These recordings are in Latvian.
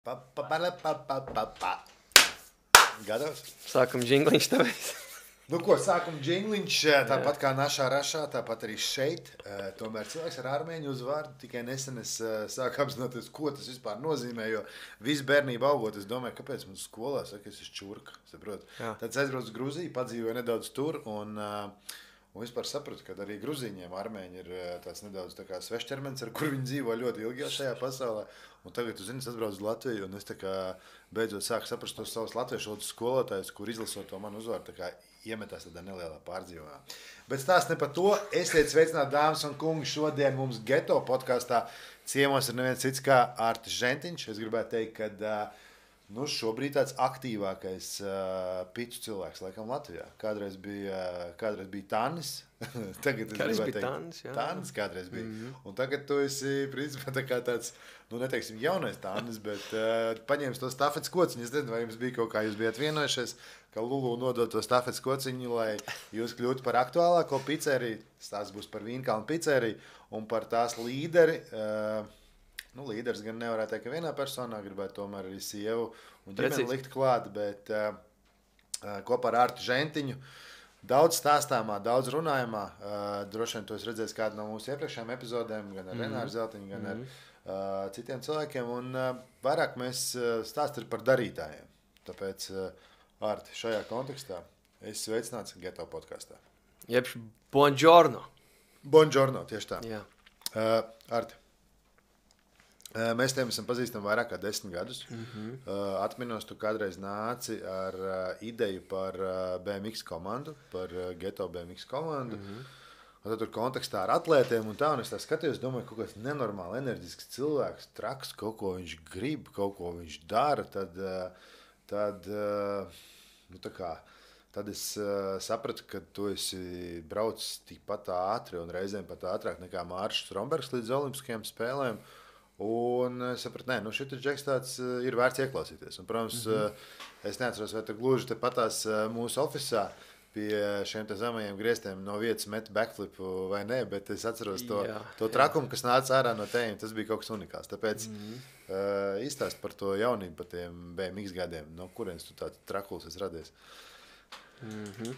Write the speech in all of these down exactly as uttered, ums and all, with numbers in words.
Pa, pa, pa, pa, pa, pa, pa. Gatavs? Sākam džingliņš tāpēc. Nu, ko, sākam džingliņš, tāpat kā našā rašā, tāpat arī šeit. Tomēr cilvēks ar armēņu uzvārdu tikai nesen es sāku apzināties, ko tas vispār nozīmē, jo visu bērnību augot, es domāju, kāpēc mums skolā saka, es esmu čurka, saprot. Tad es aizbraucu uz Gruziju, padzīvoju nedaudz tur un... Un vispār sapratu, ka arī gruzīņiem armēņi ir tāds nedaudz tā kā svešķermenis, ar kur viņi dzīvo ļoti ilgi jau šajā pasaulē. Un tagad, tu zini, es atbraucu uz Latviju, un es tā kā beidzot sāku saprast tos savus latviešu valodas skolotājus, kur izlasot to manu uzvārdu, tā kā iemetās tādā nelielā pārdzīvojumā. Bet stāsts ne par to. Esiet sveicināti, dāmas un kungi, šodien mums Geto podkastā ciemos ir neviens cits kā Artis Žentiņš. Es gribētu teikt, ka nu, šobrīd tāds aktīvākais uh, piču cilvēks, laikam, Latvijā. Kādreiz bija, uh, kādreiz bija Tannis. Tagad es Kādreiz gribētu bija teikt, Tannis, jā. Tannis kādreiz bija. Mhm. Un tagad tu esi, principā, tā kā tāds, nu, neteiksim, jaunais Tannis, bet uh, paņēmis to stafetes kociņu. Es nezinu, vai jums bija kaut kā, jūs bijat vienojušies, ka Lulu nodod to stafetes kociņu, lai jūs kļūtu par aktuālāko pizzeriju. Stāsts būs par Vīnkalnu pizzeriju un par tās līderi. Uh, Nu, līderis gan nevarētu teikt, ka vienā personā gribētu tomēr arī sievu un ģimeni likt klāt, bet uh, kopā ar Artu Žentiņu daudz stāstāmā, daudz runājumā. Uh, droši vien to es redzēju kādu no mūsu iepriekšējām epizodēm, gan ar mm-hmm. Renāru Zeltiņu, gan mm-hmm. ar uh, citiem cilvēkiem. Un uh, vairāk mēs uh, stāstam par darītājiem. Tāpēc, uh, Arti, šajā kontekstā es sveicināts Geto podkastā. Jebš buongiorno. Buongiorno, tieši tā. Jā. Uh, Arti. Mēs tiem esam pazīstami vairāk kā desmit gadus. Mm-hmm. Atminos, tu kādreiz nāci ar ideju par B M X komandu, par Geto B M X komandu. Mm-hmm. Un tad tur kontekstā ar atlētiem un tā, un es tā skatījos, domāju, kaut kāds nenormāli enerģisks cilvēks, traks, kaut ko viņš grib, kaut ko viņš dara, tad, tad, nu tā kā, tad es sapratu, ka tu esi braucis tikpat ātri un reizēm pat ātrāk nekā Māršs Strombergs līdz Olimpiskajām spēlēm. Un es sapratu, nē, nu šitas džeks tāds ir vērts ieklausīties. Un, protams, mm-hmm. es neatceros, vai tu gluži te patās mūsu ofisā pie šiem te zemajiem griestiem no vietas met backflipu vai nē, bet es atceros to, jā, to trakumu, kas nāca ārā no tējiem. Tas bija kaut kas unikāls. Tāpēc mm-hmm. uh, izstāst par to jaunību, par tiem B M X gadiem. No kurienes tu tāds trakuls esi radies? Mm-hmm.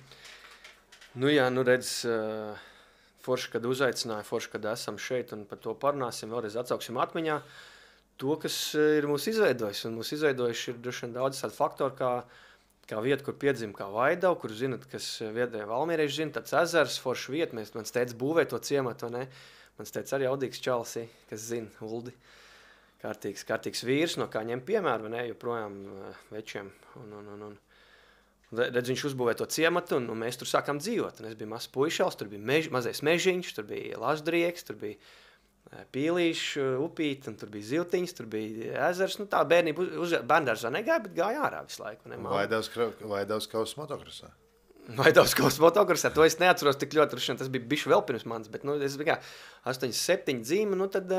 Nu jā, nu redz... Uh... Forši, kad uzaicināja, forši, kad esam šeit un par to parunāsim, vēlreiz atsauksim atmiņā to, kas ir mūs izveidojis. Un mūs izveidojis ir droši vien daudz tādu faktoru, kā, kā vieta, kur piedzim kā Vaidau, kur zinat, kas vietējā Valmierieši zina, tāds ezers, forši vieta. Mēs, mans teica, būvē to ciematu, vai ne? Mans teica arī Audīgs Čalsī, kas zina, Uldi. Kārtīgs, kārtīgs vīrs, no kā ņem piemēru, vai ne? Joprojām večiem un, un, un, un. Redz, viņš uzbūvēja to ciematu, un, un mēs tur sākām dzīvot. Un es biju mazs puišals, tur bija mež, mazais mežiņš, tur bija laždrieks, tur bija pīlīši, upīti, un tur bija ziltiņas, tur bija ezers. Nu, tā bērnība uz, uz bērndārzā negāja, bet gāja ārā visu laiku. Ne, Vaidavs kaus motokrosā? Vaidavs kaus motokrosā, to es neatceros tik ļoti, tas bija bišķi vēl pirms manis, bet nu, es biju kā astoņdesmit septiņi dzīme, nu tad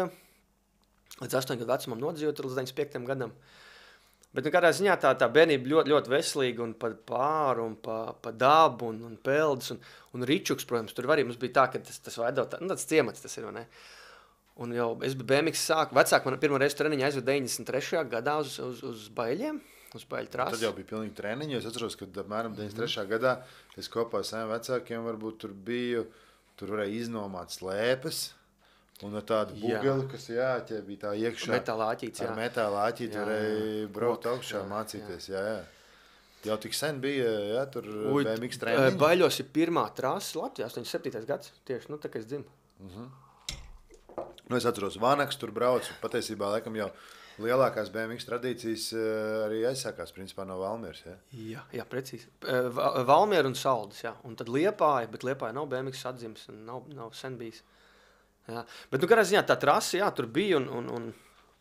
līdz astoņu gadu vecumam nodzīvot līdz deviņdesmit piektajam gadam. Bet nu, kādā ziņā tā, tā bērnība ļoti, ļoti veselīga un pa pāru un pa, pa dabu un, un peldus un, un ričuks, protams, tur arī mums bija tā, ka tas, tas Vaidau, tā, nu, tāds ciemats tas ir, vai ne? Un jau es biju B M X sāku, vecāk man pirmo reizi treniņu aizved deviņdesmit trešajā gadā uz, uz, uz Baiļiem, uz Baiļu trasi. Tad jau bija pilnīgi treniņi, es atceros, ka apmēram deviņdesmit trešajā mm-hmm. gadā es kopā ar saviem vecākiem varbūt tur biju, tur varēja iznomāt slēpes. Un ar tādu bugeli, kas jāķē, bija tā iekšā. Metāla āķīts, jā. Ar metāla āķīti varēja braukt augšā, jā, mācīties, jā, jā. Jau tik sen bija, jā, tur Uj, B M X treniņi. Baiļos ir pirmā trasa Latvijā, astoņdesmit septītais gads, tieši, nu, tā kā es dzimu. Uh-huh. Nu, es atceros, Vānaks tur brauc, patiesībā, laikam jau lielākās B M X tradīcijas arī aizsākās, principā, no Valmieras, jā? Jā, jā, precīzi. Valmiera un Saldis, jā. Un tad Liepāja, bet Liepāja nav B M X atdzims un nav, nav sen bijis. Jā. Bet, nu, kādā ziņā tā trasa, jā, tur bija un, un, un,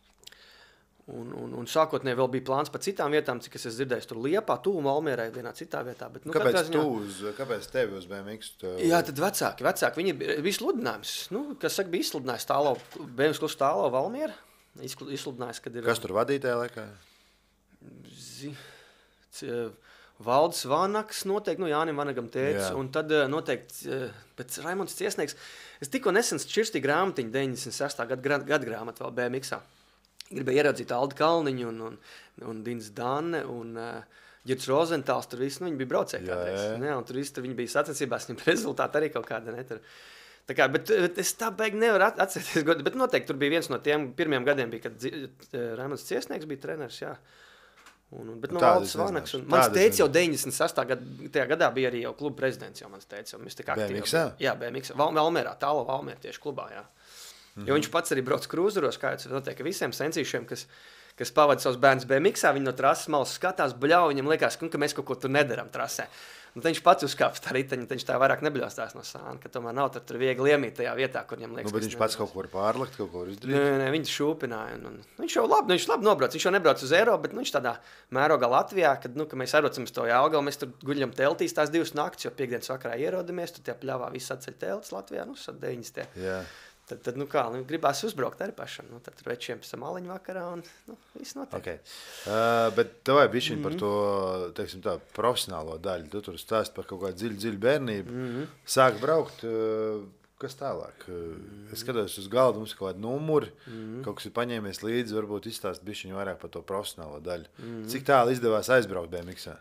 un, un, un sākotnēji vēl bija plāns pa citām vietām, cik es esmu dzirdējis, tur Liepā, tuvu Valmierai vienā citā vietā. Bet, nu, kāpēc ziņā... tu uz, kāpēc tevi uz B M X? Tu... Jā, tad vecāki, vecāki, viņi bija sludinājums, nu, kas saka, bija izsludinājis tālo, B M X klusu tālo Valmiera, izsludinājis, kad ir... Kas tur vadītāja laikā? Zi... C... Valdis Vanaks noteikti, nu Jānim Vanagam tētis, un tad noteikti pēc Raimonds Ciesnieks. Es tikko nesen šķirstīju grāmatiņu deviņdesmit sestā gada, gada grāmatu vēl B M X-ā. gribēja ieraudzīt Aldu Kalniņu un, un, un Dins Danne un uh, Girts Rozentāls, tur viss, nu, viņi bija braucēji kādreiz. Jā, un tur viss, tur viņi bija sacensībās, viņam rezultāti arī kaut kāda, ne, tur. Tā kā, bet, bet es tā beigi nevaru atcerēties, bet noteikti tur bija viens no tiem pirmiem gadiem, bija, kad Raimonds Ciesnieks bija treneris, jā. Un, un, bet no Valdis Vānaks. Mans teica jau deviņdesmit sastā Gad, tajā gadā bija arī jau kluba prezidents, jau mans teica. Mēs tā kā aktīvi. Jā, B M X. Val, Valmērā, tālo Valmēr tieši klubā, jā. Mm-hmm. Jo viņš pats arī brauc krūzeros, kā jau notiek, ka visiem sensīšiem, kas, kas pavada savus bērnus B M X-ā, viņi no trases malas skatās, bļau, viņam liekas, ka mēs kaut ko tur nedaram trasē. Un tad viņš pats uzkāps tā riteņu, tad viņš tā vairāk nebļaustās no sāna, ka tomēr nav tur, tur viegli iemīt tajā vietā, kur viņam liekas. Nu, bet viņš pats kaut ko var pārlikt, kaut ko var izdarīt? Nē, nē, viņš šūpināja. Un, un, viņš jau labi, viņš labi nobrauc, viņš jau nebrauc uz Eiropu, bet nu, viņš tādā mērogā Latvijā, kad, nu, ka mēs airocam uz to Jelgavu, mēs tur guļam teltīs tās divas naktis, jo piekdienas vakarā ierodamies, tur tie pļāvā viss atceļ teltis Latvijā, nu, sad deviņas tie. Jā. Tad, tad, nu kā, nu, gribās uzbraukt arī pašam. Nu, tad tur večiem pēc tam aliņu vakarā un, nu, viss notiek. Okay. Uh, bet tavai bišķiņ mm-hmm. par to, teiksim tā, profesionālo daļu. Tu tur stāst par kaut kādu dziļu, dziļu bērnību. Mm-hmm. Sāk braukt, uh, kas tālāk? Mm-hmm. Es skatos uz galdu, mums ir kaut kādi numuri, mm-hmm. kaut kas ir paņēmies līdzi, varbūt izstāst bišķiņ vairāk par to profesionālo daļu. Mm-hmm. Cik tālu izdevās aizbraukt B M X-ā?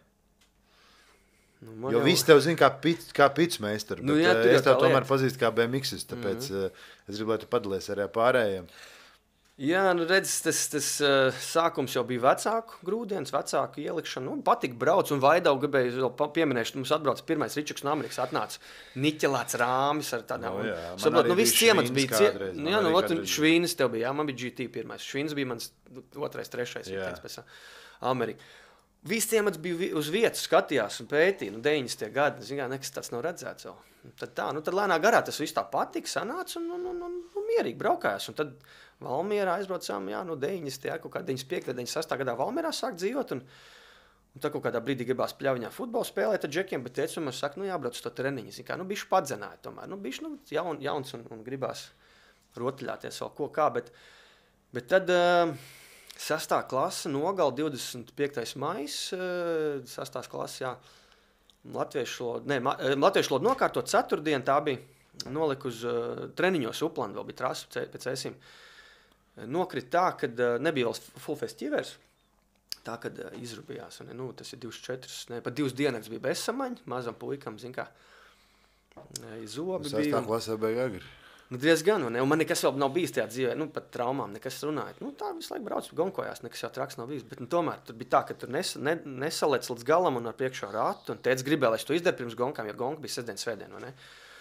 Nu, jo jau... visi tev zina kā, pit, kā pitsmeistaru, nu, bet jā, es tev tomēr pazīstu kā B M X-is, tāpēc mm-hmm. es gribu, lai tu padalies arī ar pārējiem. Jā, nu redz, tas, tas uh, sākums jau bija vecāku grūdienas, vecāku ielikšana, nu, patika brauc, un Vaidau gribēju vēl pieminēšu, mums atbrauc pirmais Ričuks no Amerikas, atnāca niķelāts rāmis ar tādām, no, jā, un, saprot, nu, viss ciemats bija, kādreiz, cie... jā, nu, ot, Švīnis tev bija, jā, man bija G T pirmais, Švīnis bija mans otrais, trešais, ritenis pēc Amerika. Viss ciemats bija uz vietas, skatījās un pētīja, nu, deviņdesmitie gadi, zin kā, nekas tāds nav redzēts vēl. Tad tā, nu, tad lēnā garā tas viss tā patika, sanāca un, un, un, un, un mierīgi braukājās. Un tad Valmierā aizbraucām, jā, no deviņdesmitajā, kaut kā deviņdesmit piektajā, deviņdesmit sastajā gadā Valmierā sāk dzīvot. Un, un tad kaut kādā brīdī gribās pļaviņā futbolu spēlēt ar džekiem, bet teicu, man saka, nu, jābrauc uz to treniņu. Zin kā, nu, bišķi padzenāja tomēr. Nu, bišķi, nu, jaun, jauns un, un gribās rotaļāties vēl ko kā, bet, bet tad... Uh, Sastā klasa nogal divdesmit piektais maijs, sastās klases, jā, latviešu lodu, ne, latviešu lodu nokārtot ceturtdien, tā bija, nolika uz uh, treniņos Uplandu, vēl bija trasa pēc esīm. Nokrit tā, kad uh, nebija vēl full festivers, tā, kad uh, izrubījās, un, nu, tas ir divdesmit četras, ne, pat divas dienas bija bezsamaņa, mazam puikam, zin kā, zobi bija. Sastā klasē bija agri. Nu, diezgan, un, un man nekas vēl nav bijis tajā dzīvē, nu, pat traumām nekas runājot. Nu, tā visu laiku brauc, gonkojās, nekas jau traks nav bijis, bet nu, tomēr tur bija tā, ka tur nes, ne, nesalēc līdz galam un ar priekšā ratu, un tēdz gribēja, lai es to izdaru pirms gonkām, jo gonka bija sestdien, svētdien, vai ne?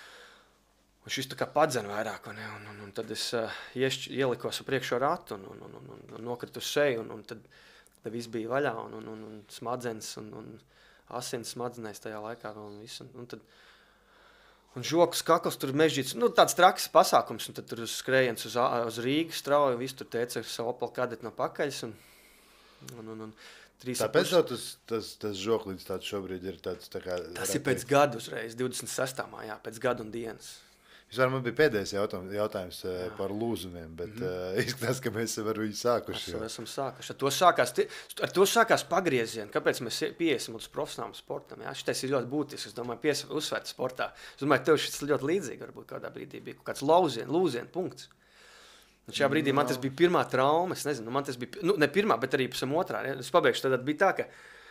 Un šis tā kā padzen vairāk, vai ne? Un, un, un tad es uh, iešķ, ielikos ar priekšā ratu un, un, un, un, un, un nokritu uz seju, un, un tad, tad viss bija vaļā, un, un, un, un smadzens, un, un asins smadzenēs tajā laikā, un viss, un, un tad... Un žokas kakls tur mežģīts, nu tāds traks pasākums, un tad tur uz skrējiens uz, uz Rīgas strauju, viss tur teica ar savu Opel Kadett no pakaļas, un, un, un, un trīs... Tāpēc jau tas, tas, tas žoklīds tāds šobrīd ir tāds tā kā... Tas ir pēc gadu uzreiz, divdesmit sestā mājā, pēc gadu un dienas. Vispār man bija pēdējais jautājums, jautājums jā. par lūzumiem, bet mm -hmm. uh, izskatās, ka mēs ar viņu sākuši. Mēs esam sākuši. Ar to sākās, ar to sākās pagriezieni. Kāpēc mēs pieiesim uz profesionālu sportam? Jā? Šitais ir ļoti būtisks, es domāju, pies, uzsvērt sportā. Es domāju, tev šis ļoti līdzīgi, varbūt kādā brīdī bija kaut kāds lauzien, lūzien punkts. Un šajā brīdī no. man tas bija pirmā trauma, es nezinu, man tas bija, nu, ne pirmā, bet arī pēc otrā. Ja? Es pabeigšu, tad bija tā, ka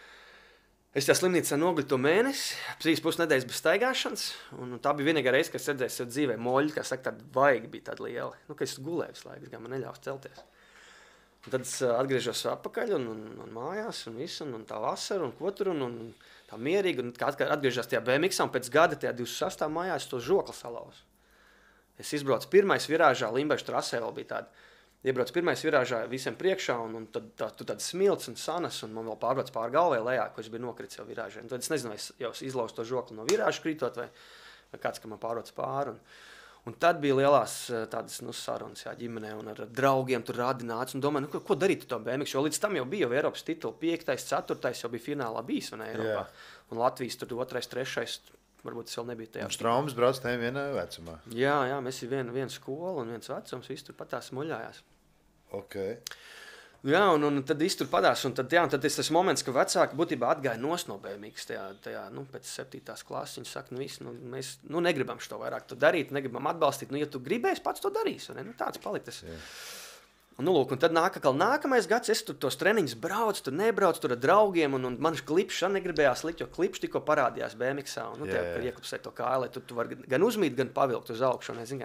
es tajā slimnīcā noguļu to mēnesi, trīs pus nedēļas bez staigāšanas, un tā bija vienīgā reize, kad es redzēju sev dzīvē moļi, kā saka, tāda vaigi bija tāda liela. Nu, ka es gulēju visu laiku, kā man neļaus celties. Un tad es atgriežos atpakaļ un, un, un mājās, un visu, un, un tā vasara, un ko tur, un, un tā mierīgi, un kā atgriežos tajā B M X-ā, un pēc gada tajā divdesmit sastā mājā es to žokli salauzu. Es izbraucu pirmais virāžā, Limbaģa trasē vēl bija tāda. Iebrauc pirmais virāžā visiem priekšā, un, un tad tā, tu tāds smilts un sanas, un man vēl pārbrauc pār galvai lejā, ko es biju nokritis jau virāžā. Un tad es nezinu, vai es jau izlauzu to žokli no virāža krītot, vai, vai kāds, ka man pārbrauc pāri. Un, un tad bija lielās tādas, nu, sarunas, jā, ģimenē, un ar draugiem tur rādināts, un domāju, nu, ko, ko darīt to B M X, jo līdz tam jau bija jau Eiropas titula piektais, ceturtais, jau bija finālā bijis, un Eiropā. Yeah. Un Latvijas tur otrais, trešais, varbūt tas vēl nebija tajā. Un Straumes brauc tajā vienā vecumā. Jā, jā, mēs ir viena, viena skola un viens vecums, visi tur pat tās muļājās. Okay. Jā, un, un tad viss tur padās, un tad, jā, un tad tas moments, ka vecāki būtībā atgāja nos no B M X tajā, tajā, nu, pēc septītās klases, viņi saka, nu, viss, nu, mēs, nu, negribam šo vairāk to darīt, negribam atbalstīt, nu, ja tu gribēsi, pats to darīsi, ne? Nu, tāds paliktas. Yeah. Un, nu, lūk, un tad nāk, nākamais gads, es tur tos treniņus braucu, tur nebraucu, tur ar draugiem, un, un man klipšs negribējās likt, jo klipšs tikko parādījās B M X-ā. Un, nu, tev, kad iekupsē to kāju, lai tu, tu vari gan uzmīt, gan pavilkt uz augšu. Un,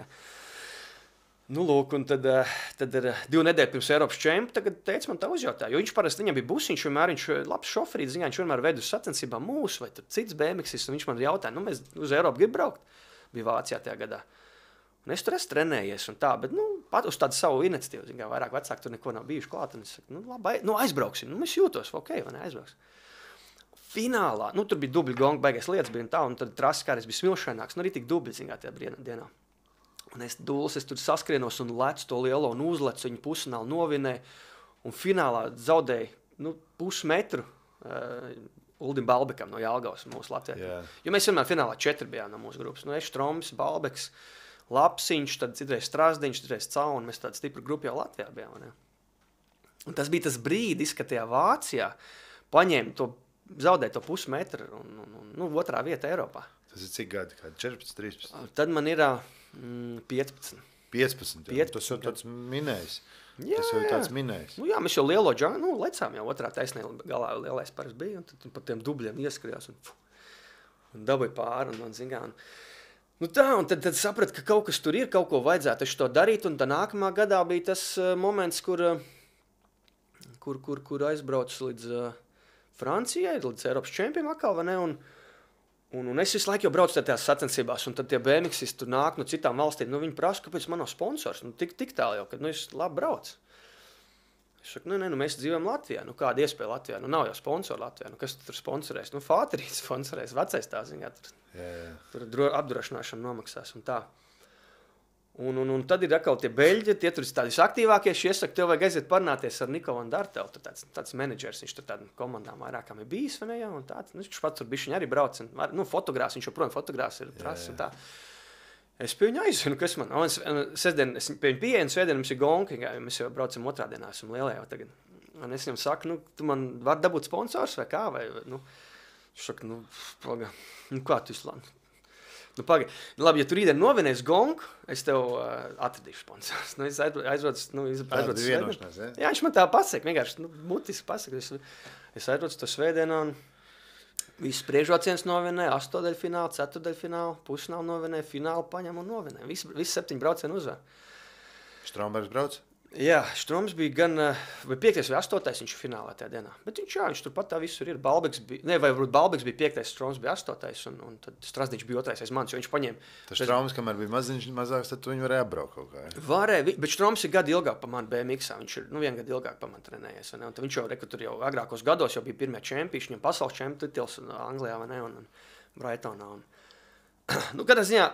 nu, lūk, un tad, tad ar divu nedēļu pirms Eiropas čempa tagad teica man tā uzjautā, jo viņš parasti, viņam bija busiņš, vienmēr viņš labs šoferīts, ziņā, viņš vienmēr ved uz sacensībām mūsu vai tur cits B M X-is, un viņš man jautāja, nu, mēs uz Eiropu grib braukt, bija Vācijā tajā gadā. Un es tur esmu trenējies un tā, bet, nu, pat uz tādu savu iniciatīvu, zin kā, vairāk vecāki tur neko nav bijuši klāt, un es saku, nu, labi, nu, aizbrauksim, nu, es jūtos, ok, vai ne, aizbrauksim. Finālā, nu, tur bija dubļu gonga, baigais lietas bija un tā, un tad trases kāreiz bija smilšaināks, nu, arī tik dubļi, zin kā, tajā dienā. Un es dūlis, es tur saskrienos un lecu to lielo un uzlecu, viņu pusfinālu novinēju, un finālā zaudēju, nu, pusmetru uh, Uldim Balbekam no Jālgavas, mūsu Latvijā. Yeah. Jo mēs vienmēr finālā četri bijām no mūsu grupas, nu, es, Štroms, Balbeks, Lapsiņš, tad citreiz Strasdiņš, citreiz Caun, mēs tādu stipru grupu jau Latvijā bijām. Ne? Un tas bija tas brīdis, kad tajā Vācijā paņēma to, zaudēja to pusmetru un, un, un nu, otrā vieta Eiropā. Tas ir cik gadi? četrpadsmit, trīspadsmit? Tad man ir mm, piecpadsmit. piecpadsmit, jā. piecpadsmit tas jau tāds minējis. Jā, tas jau jā. tāds minējis. Nu jā, mēs jau lielo džangu, nu, lecām jau otrā taisnē galā lielais paras bija, un tad par tiem dubļiem ieskrījās un, un dabūja pāri un, un zingā. Un, Nu tā, un tad, tad sapratu, ka kaut kas tur ir, kaut ko vajadzētu to darīt, un tā nākamā gadā bija tas uh, moments, kur, uh, kur, kur, kur aizbraucu līdz uh, Francijai, līdz Eiropas čempiem atkal, vai ne, un, un, un es visu laiku jau braucu tajās sacensībās, un tad tie B M X-isti tur nāk no citām valstīm, nu viņi prasa, kāpēc man nav sponsors, nu tik, tik tālu jau, kad, nu es labi braucu. Es saku, nu, ne, nu mēs dzīvojam Latvijā, nu kāda iespēja Latvijā, nu nav jau sponsori Latvijā, nu kas tur sponsorēs, nu Fāterīts sponsorēs, vecais tā ziņā, tur, jā, jā. tur apdrošināšana nomaksās un tā. Un, un, un tad ir atkal tie beļģi, tie tur tādi aktīvākie, šie saka, tev vajag aiziet parunāties ar Niko Van Dartelu, tur tāds, tāds menedžers, viņš tur tādām komandām vairākām ir bijis, vai ne, jā, un tāds, nu, viņš pats tur bišķiņ arī brauc, un, nu, fotogrāfs, viņš joprojām fotogrāfs ir prasis un tā. Es pie viņu aizvinu, kas man, un sestdien, es pie viņu pieeju, un svētdien mums ir gonki, mēs jau braucam otrā dienā, esam lielajā tagad. Un es viņam saku, nu, tu man var dabūt sponsors vai kā, vai, nu, viņš saka, nu, paga, nu, kā tu izlāni? Nu, paga, nu, labi, ja tu rītdien novinēs gonku, es tev uh, atradīšu sponsors. Nu, es aizrodas, nu, aizrodas vienošanās, ja? Jā, viņš man tā pasaka, vienkārši, nu, mutiski pasaka, es, es aizrodas to svētdienā, un viss priekšrocienas novinēja, astodaļfinālu, ceturdaļfinālu, pusfinālu novinēja, finālu paņem un novinēja. Visi, visi septiņi braucieni uzvar. Strombergs brauc? Jā, Štroms bija gan vai piektais vai astotais viņš finālā tajā dienā. Bet viņš, jā, viņš turpat tā visur ir. Balbeks bija, ne, vai varbūt Balbeks bija piektais, Štroms bija astotais, un, un tad Strasdiņš bija otrais aiz manis, jo viņš paņēma. Tas Štroms, kamēr bija maziņš, mazāks, tad tu viņu varēja apbraukt kaut kā. Ja? Varēja, bet Štroms ir gadu ilgāk pa mani B M X-ā, viņš ir, nu, vienu gadu ilgāk pa mani trenējies, vai ne? Un tad viņš jau, reku, tur jau agrākos gados jau bija pirmie čempi, viņam pasaules čempi titils Anglijā, vai ne, un, un Brightonā. Un, nu, kādā ziņā,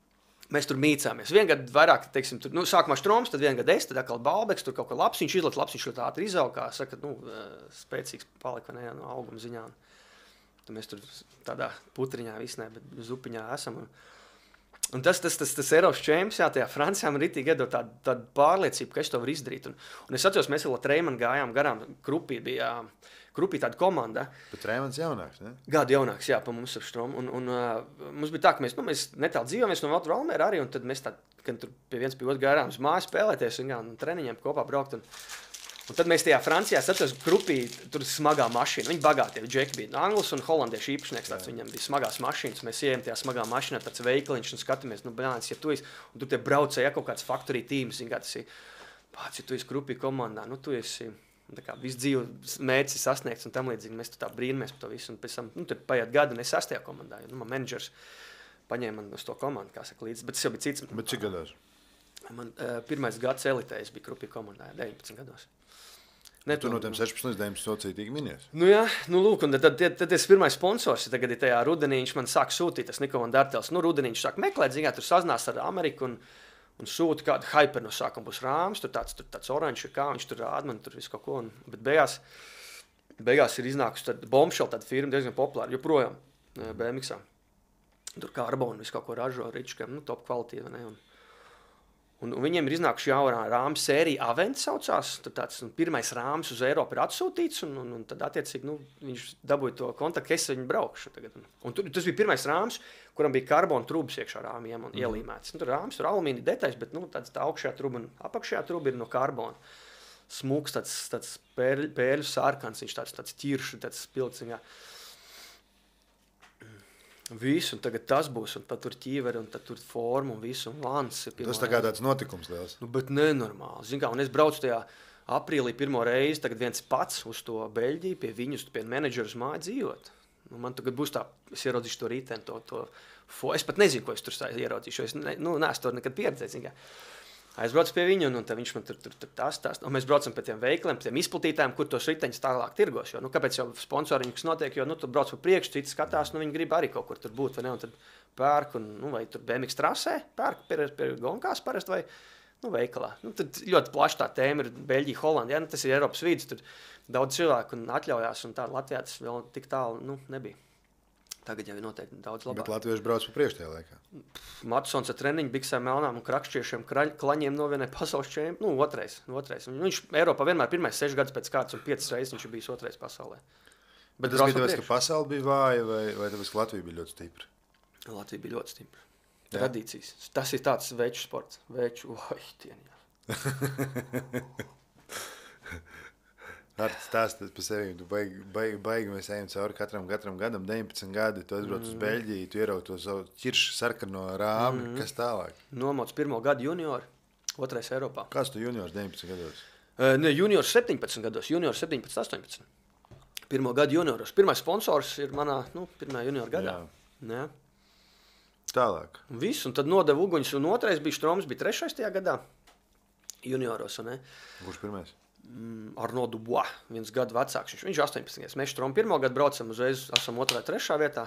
mēs tur mīcāmies. Vienu gadu vairāk, teiksim, tur, nu, sākumā Štroms, tad vienu gadu es, tad atkal Balbeks, tur kaut kā labs, viņš izlet, labs, viņš ļoti ātri izaug, kā saka, nu, spēcīgs palika, vai ne, no auguma ziņā. Un, tad mēs tur tādā putriņā visnē, bet zupiņā esam. Un, un tas, tas, tas, tas Eiropas čemps, jā, tajā Francijā man ritīgi iedod tādu, tādu pārliecību, ka es to varu izdarīt. Un, un es atceros, mēs vēl ar Treimanu gājām garām, Krupī bija, Krupī tāda komanda. Bet Treimans jaunāks, ne? Gadu jaunāks, jā, pa mums ar Štromu. Un, un uh, mums bija tā, ka mēs, nu, mēs netālu dzīvojamies no Valtra Valmēra arī, un tad mēs tā, kad tur pie viens pie otru gājām uz māju spēlēties un, jā, un treniņiem kopā braukt. Un, un tad mēs tajā Francijā atceros Krupī, tur smagā mašīna. Viņi bagātie, džeki bija Anglis un holandiešu īpašnieks, tāds, viņam bija smagās mašīnas. Mēs ejam tajā smagā mašīnā, tāds veikaliņš un skatāmies, nu, bļāns, ja tu esi, un tur tie braucēja kaut kāds factory teams, zin kā tas ir, pāc, ja tu esi Krupī komandā, nu, tu esi, tā kā viss dzīves mērķis ir sasniegts un tam līdzīgi, mēs tā brīnamies par to visu, un pēc tam, nu, tur paiet gadu, un es sastajā komandā, jo, nu, man menedžers paņēma man uz to komandu, kā saka, līdzi, bet tas jau bija cits. Bet cik gados? Man uh, pirmais gads elitē, es biju Krupī komandā, deviņpadsmit gados. Ne, tu no tiem sešpadsmit līdz deviņpadsmit sociītīgi minies? Nu jā, nu lūk, un tad, tad, tad es pirmais sponsors, tagad ir tajā rudenī, viņš man sāk sūtīt, tas Niko Van Dartels, nu rudenī viņš sāk meklēt, zin kā, tur sazinās ar Ameriku un, un sūta kādu hyper no sākuma būs rāms, tur tāds, tur tāds oranžs, kā viņš tur rāda, man tur visu kaut ko, un, bet beigās, beigās ir iznākusi tad Bombshell, tāda firma diezgan populāra, joprojām B M X-ā. Tur karbonu visu kaut ko ražo, ričkam, nu top kvalitīva, ne, un, un, un viņiem ir iznākuši jaunā rāmas sērija Avent saucās, tad tāds un pirmais rāms uz Eiropu ir atsūtīts, un, un, un tad attiecīgi, nu, viņš dabūja to kontaktu, ka es viņu braukšu tagad. Un, un tur, tas bija pirmais rāms, kuram bija karbona trūbas iekšā rāmiem un mm. ielīmēts. Nu, tur rāms, tur alumīnija detaļas, bet, nu, tāds tā augšējā truba un apakšējā truba ir no karbona. smuks, tāds, tāds pērļu, pērļu sārkans, viņš tāds, tāds ķiršu, tāds pilciņā. Visu, un tagad tas būs, un tad tur ķīveri, un tad tur forma, un visu, un lans. Tas tā kā tāds notikums liels. Nu, bet nenormāli. Zin kā, un es braucu tajā aprīlī pirmo reizi, tagad viens pats uz to Beļģiju, pie viņus, pie menedžeru uz māju dzīvot. Nu, man tagad būs tā, es ieraudzīšu to rīteni, to, to fo. Es pat nezinu, ko es tur ieraudzīšu. Es ne, nu, neesmu to nekad pieredzējis, zin kā. Aizbraucu pie viņu, un, un viņš man tur, tur, tur tās, tās. Un mēs braucam pie tiem veikliem, pie tiem izplatītājiem, kur tos riteņus tālāk tirgos. Jo, nu, kāpēc jau sponsoriņu, kas notiek, jo nu, tu brauc pa priekšu, citi skatās, nu, viņi grib arī kaut kur tur būt, vai ne, un tad pērk, un, nu, vai tur B M X trasē, pērk pie, pie gonkās parasti, vai, nu, veikalā. Nu, tad ļoti plaši tā tēma ir Beļģija, Holanda, ja, nu, tas ir Eiropas vidus, tur daudz cilvēku un atļaujās, un tā Latvijā tas vēl tik tālu, nu, nebija. Tagad jau ir noteikti daudz labāk. Bet latvieši brauc pa priekšu tajā laikā. Matusons ar treniņu, biksēm, melnām un krakšķiešiem klaņiem novienē pasaules čempionu. Nu, otrais, otrais. Viņš Eiropā vienmēr pirmais seši gadus pēc kārtas un piecas reizes viņš ir bijis otrais pasaulē. Bet tas bija tāpēc, ka pasaule bija vāja vai, vai tāpēc, ka Latvija bija ļoti stipra? Latvija bija ļoti stipra. Tradīcijas. Tas ir tāds veču sports. Veču, oi, tien, Ar stāstīt par sevi, tu baigi, baigi, baigi mēs ejam cauri katram, katram gadam, deviņpadsmit gadi, tu aizbrauc uz Beļģiju, tu ieraugi to savu ķiršu sarkano rāmi, mm. kas tālāk? Nomots pirmo gadu junioru, otrais Eiropā. Kāds tu juniors deviņpadsmit gados? Uh, ne, juniors septiņpadsmit gados, juniors septiņpadsmit, astoņpadsmit. Pirmo gadu junioros. Pirmais sponsors ir manā, nu, pirmā juniora gadā. Jā. Tālāk. Viss, un tad nodeva uguņus, un otrais bija Štroms, bija trešais tajā gadā junioros, un ne? Kurš pirmais? Arnaud Dubois, viens gadu vecāks. Viņš ir astoņpadsmit. Mēs Štromu pirmo gadu braucam uzreiz, esam otrā, trešā vietā.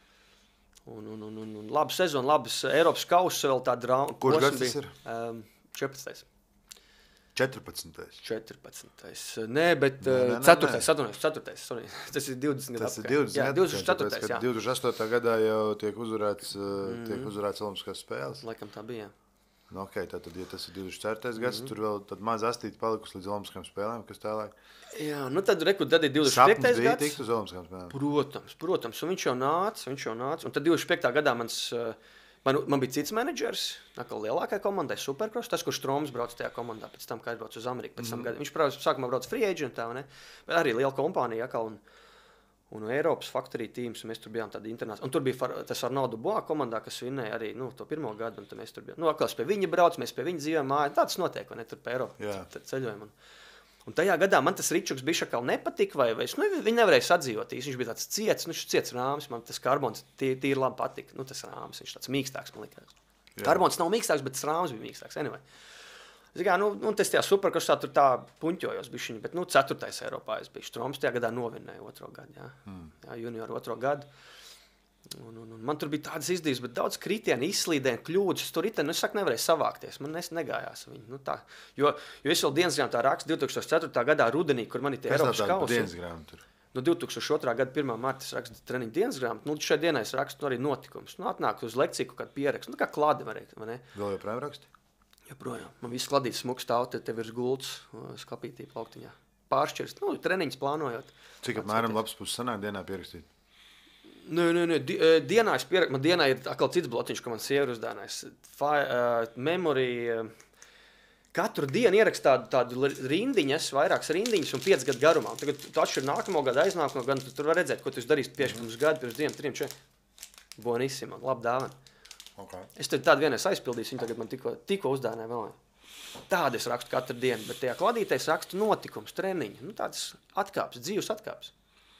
Un, un, un, un, un labu sezonu, labas Eiropas kausa vēl tāda drauma. Kurš gads tas ir? Um, četrpadsmitais. četrpadsmitais. četrpadsmitais. Nē, bet nē, nē, ceturtais, atvainojos, ceturtais. Sorry. Tas ir divdesmit gadu. Tas ir divdesmit jā, divdesmit četrtais, jā. divdesmit astotajā gadā jau tiek uzvarēts, mm. tiek uzvarēts Olimpiskās spēles. Laikam tā bija. Nu, ok, tātad, ja tas ir divdesmit četvrtais gads, mm-hmm. tur vēl tad maz astīti palikusi līdz Olimpiskām spēlēm, kas tālāk? Jā, nu tad, reku, tad ir divdesmit piektais gads. Sapnis bija tikt uz Olimpiskām spēlēm? Protams, protams, un viņš jau nāca, viņš jau nāca, un tad divdesmit piektā gadā mans, man, man bija cits menedžers, atkal lielākajā komandai, Supercross, tas, kurš Štroms brauc tajā komandā, pēc tam, kā es braucu uz Ameriku, pēc tam mm-hmm. gadu. Viņš protams, sākumā brauc free agent, tā, ne? Bet arī liela kompānija, atkal, un, un Eiropas Factory teams, un mēs tur bijām tādi internacionāli. Un tur bija far, tas Arnaud Dubois komandā, kas vinnēja arī nu, to pirmo gadu, un mēs tur bijām. Nu, atkal pie viņa brauc, mēs pie viņa dzīvojam mājā. Tāds notiek, vai ne, tur pie Eiropas ceļojam. Un, un tajā gadā man tas Ričuks bišakal nepatika, vai, vai es, nu, viņi nevarēja sadzīvot. Viņš bija tāds ciets, nu, šis ciets rāms, man tas karbons tīri labi patika. Nu, tas rāms, viņš tāds mīkstāks, man likās. Jā. Karbons nav mīkstāks, bet tas rāms bija mīkstāks. Anyway. Kā, nu, nu, tas tajā superkrosā tur tā puņķojos bišķiņi, bet nu, ceturtais Eiropā es biju. Štroms tajā gadā novinnēja otro gadu, jā. Mm. Jā, junioru otro gadu. Un, un, un man tur bija tādas izdevības, bet daudz kritienu, izslīdēju, kļūdas. Tur iteni, nu, es saku, nevarēju savākties. Man nes, negājās viņi. Nu, tā. Jo, jo es vēl dienas grāmatā rakstu divi tūkstoši ceturtā gadā rudenī, kur man ir tie Eiropas kausi. Dienas grāmatu tur? Nu, divi tūkstoši otrā gada pirmā marta es rakstu treniņu dienas grāmatu. Nu, šai dienai es rakstu nu, arī notikumus. Nu, atnāk uz lekciju kaut kādu pierakstu. Nu, kā klādi varēja, vai ne? Vēl joprojām raksti? Joprojām. Man viss kladīts smuks stāv, te tev ir gults, skapītī plauktiņā. Pāršķirst, nu, treniņus plānojot. Cik apmēram labs puses sanāk dienā pierakstīt? Nē, nē, nē, Di, dienā es pierakstu, man dienā ir atkal cits blotiņš, ko man sieva ir uzdānājis. Uh, memory, uh, katru dienu ierakst tādu, tādu rindiņas, vairākas rindiņas un piec gadu garumā. Un tagad tu atšķir nākamo gadu, aiznākamo gadu, tu tur var redzēt, ko tu darīsi tieši pirms gadu, pirms diviem, trim, četri. Bonissima, labi dāvana. Okay. Es tad tādu vienreiz aizpildīju, viņi tagad man tikko, tikko uzdāvināja vēl. Tādu es rakstu katru dienu, bet tajā kladītē es rakstu notikums, treniņu, nu tādas atkāpes, dzīves atkāpes.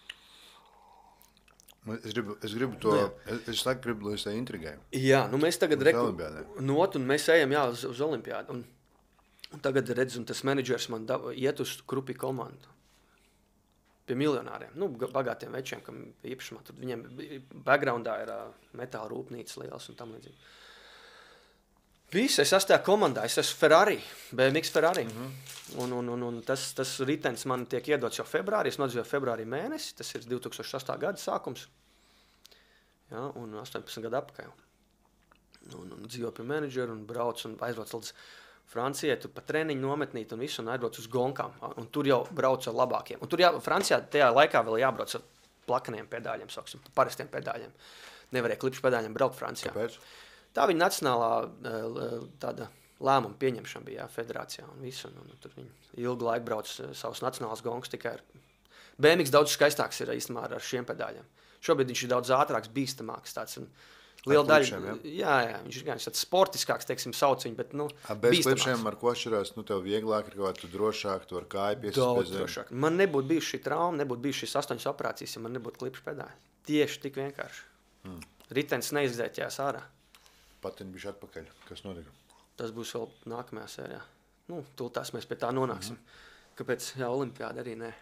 Es gribu, es gribu to, nu, es, es laiku gribu, lai es tā intrigēju. Jā, nu mēs tagad reku, not un mēs ejam jā, uz, uz olimpiādu. Un, un tagad redz, un tas menedžers man da, iet uz Krupi komandu. Pie miljonāriem, nu, bagātiem večiem, kam īpašumā, tur viņiem backgroundā ir uh, metāla rūpnīcas liels un tam līdzīgi. Visi, es esmu tajā komandā, es esmu Ferrari, B M X Ferrari. Mm-hmm. Un, un, un, un tas, tas ritens man tiek iedots jau februārī, es nodzīvoju februārī mēnesi, tas ir divi tūkstoši astotā gada sākums. Jā, un astoņpadsmit gadu apakaļ. Un, un dzīvoju pie menedžeru un brauc un aizbrauc līdz Francijai, tur pa treniņu nometnīt un visu, un aizbrauc uz gonkām. Un tur jau brauc ar labākiem. Un tur jā, Francijā tajā laikā vēl jābrauc ar plakaniem pedāļiem, sauksim, parastiem pedāļiem. Nevarēja klipšu pedāļiem braukt Francijā. Kāpēc? Tā viņa nacionālā tāda lēmumu pieņemšana bija jā, federācijā un visu. Un, un tur viņi ilgu laiku brauc savus nacionālus gongus tikai ar... B M X daudz skaistāks ir īstenībā ar šiem pedāļiem. Šobrīd viņš ir daudz ātrāks, bīstamāks tāds. Un liela daļa... Jā? jā, jā, viņš ir gan tāds sportiskāks, teiksim, sauc viņu, bet, nu, A, bez klipšiem ar ko atšķirās, nu, tev vieglāk ir kaut kā tu drošāk, tu ar kāju piesas daudz drošāk. Man nebūtu bijuši šī trauma, nebūtu bijuši šīs astoņas operācijas, ja man nebūtu klipšu pedāļi. Tieši tik vienkārši. Hmm. Ritenis neizdzēķējās ārā. Patiņ bišķi atpakaļ. Kas notika? Tas būs vēl nākamajā sērijā. Nu, tūltās mēs pie tā nonāksim. Mm-hmm. Kāpēc, jā, olimpiāda arī nē.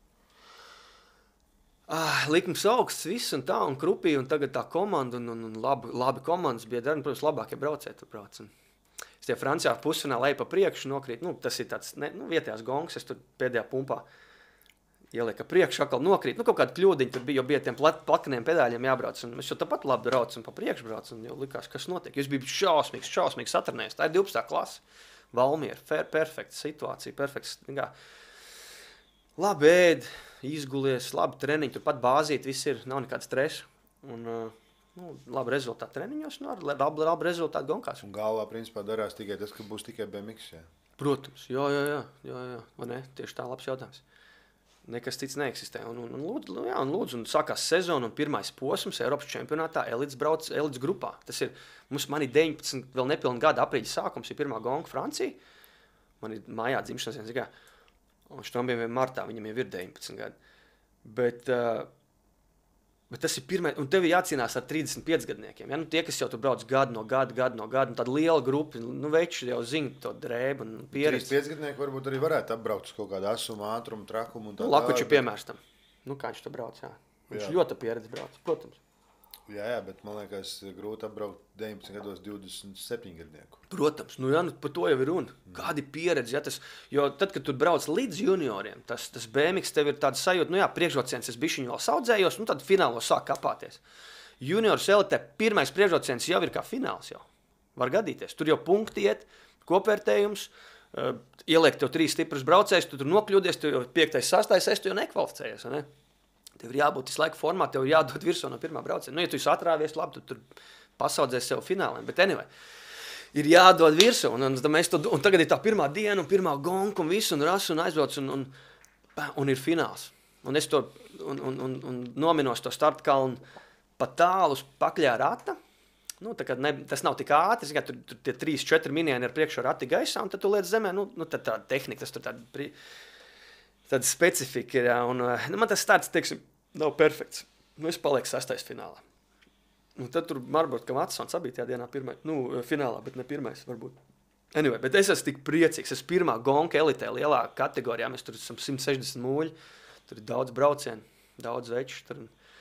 Ah, likums augsts, viss un tā, un krupī, un tagad tā komanda, un, un, un labi, labi komandas biedri, un, protams, labākie braucēji tur brauc. Un es tie Francijā pusfinālā eju pa priekšu, nokrīt, nu, tas ir tāds, ne, nu, vietējās gongs, es tur pēdējā pumpā ielieka priekšu, atkal nokrīt, nu, kaut kāda kļūdiņa tur bija, jo bija tiem plat, plakaniem pedāļiem jābrauc, un es jau tāpat labi braucu un pa priekšu braucu, un jau likās, kas notiek. Es biju šausmīgs, šausmīgs satarnējis, tā ir divpadsmitā klase, Valmiera, perfekta situācija, perfekts, kā, labi ēd, izgulies, labi treniņi, tur pat bāzīt, viss ir, nav nekāds stress, un, nu, labi rezultāti treniņos, nu, ar labi, labi rezultāti gonkās. Un galvā, principā, darās tikai tas, ka būs tikai B M X, jā? Protams, jā, jā, jā, jā, jā, vai ne, tieši tā labs jautājums. Nekas cits neeksistē. Un, un, un, lūdzu, jā, un, lūdzu, un sākās sezona un pirmais posms Eiropas čempionātā elites brauc elites grupā. Tas ir, mums man ir deviņpadsmit, vēl nepilni gada aprīļa sākums, ir pirmā gonga Francija. Man ir mājā dzimšanas dienas gā. Un Štombiem martā, viņam jau ir deviņpadsmit gadi. Bet, uh, bet tas ir pirmais, un tev ir jācīnās ar trīsdesmit pieci gadniekiem. Ja? Nu, tie, kas jau tu brauc gadu no gada, gadu no gada, un tāda liela grupa, nu, veči jau zina to drēbu un pieredzi. trīsdesmit pieci gadnieki varbūt arī varētu apbraukt uz kaut kādu asumu, ātrumu, trakumu un tā. Nu, Lakuči piemērs tam. Nu, kā viņš to brauc, jā. Viņš jā. ļoti pieredzi brauc, protams. Jā, jā, bet man liekas, grūti apbraukt deviņpadsmit gados divdesmit septiņu gadnieku. Protams, nu jā, nu, par to jau ir runa. Kāda ir pieredze, ja tas, jo tad, kad tu brauc līdz junioriem, tas, tas B M X tev ir tāds sajūta, nu jā, priekšrocienis es bišķiņu vēl saudzējos, nu tad finālos sāk kapāties. Juniors elitē pirmais priekšrocienis jau ir kā fināls jau. Var gadīties. Tur jau punkti iet, kopvērtējums, uh, ieliek tev trīs stiprus braucējus, tu tur nokļūdies, tu jau piektais, sastais, es tu jau nekvalificējies, ne? Tev ir jābūt visu laiku formā, tev ir jādod virsū no pirmā brauciena. Nu, ja tu esi atrāvies, labi, tu tur pasaudzēs sev fināliem. Bet anyway, ir jādod virsū. Un, un, mēs to, un tagad ir tā pirmā diena, un pirmā gonka, un viss, un ras, un aizbrauc, un, un, un ir fināls. Un es to un, un, un, un nominos to startkalnu pa tālu uz pakļā rata. Nu, tā kā ne, tas nav tik ātri, kā tur, tur tie trīs, četri minieni ar priekšu rati gaisā, un tad tu liec zemē, nu, nu tad tā tehnika, tas tur tāda... Tāda specifika ir, un nu, man tas tāds, teiksim, nav perfekts. Nu, es palieku sastais finālā. Un tad tur varbūt, ka Matsons abī tajā dienā pirmai, nu, finālā, bet ne pirmais, varbūt. Anyway, bet es esmu tik priecīgs. Es pirmā gonka elitē lielā kategorijā, mēs tur esam simt sešdesmit mūļi, tur ir daudz braucienu, daudz veču. Tur.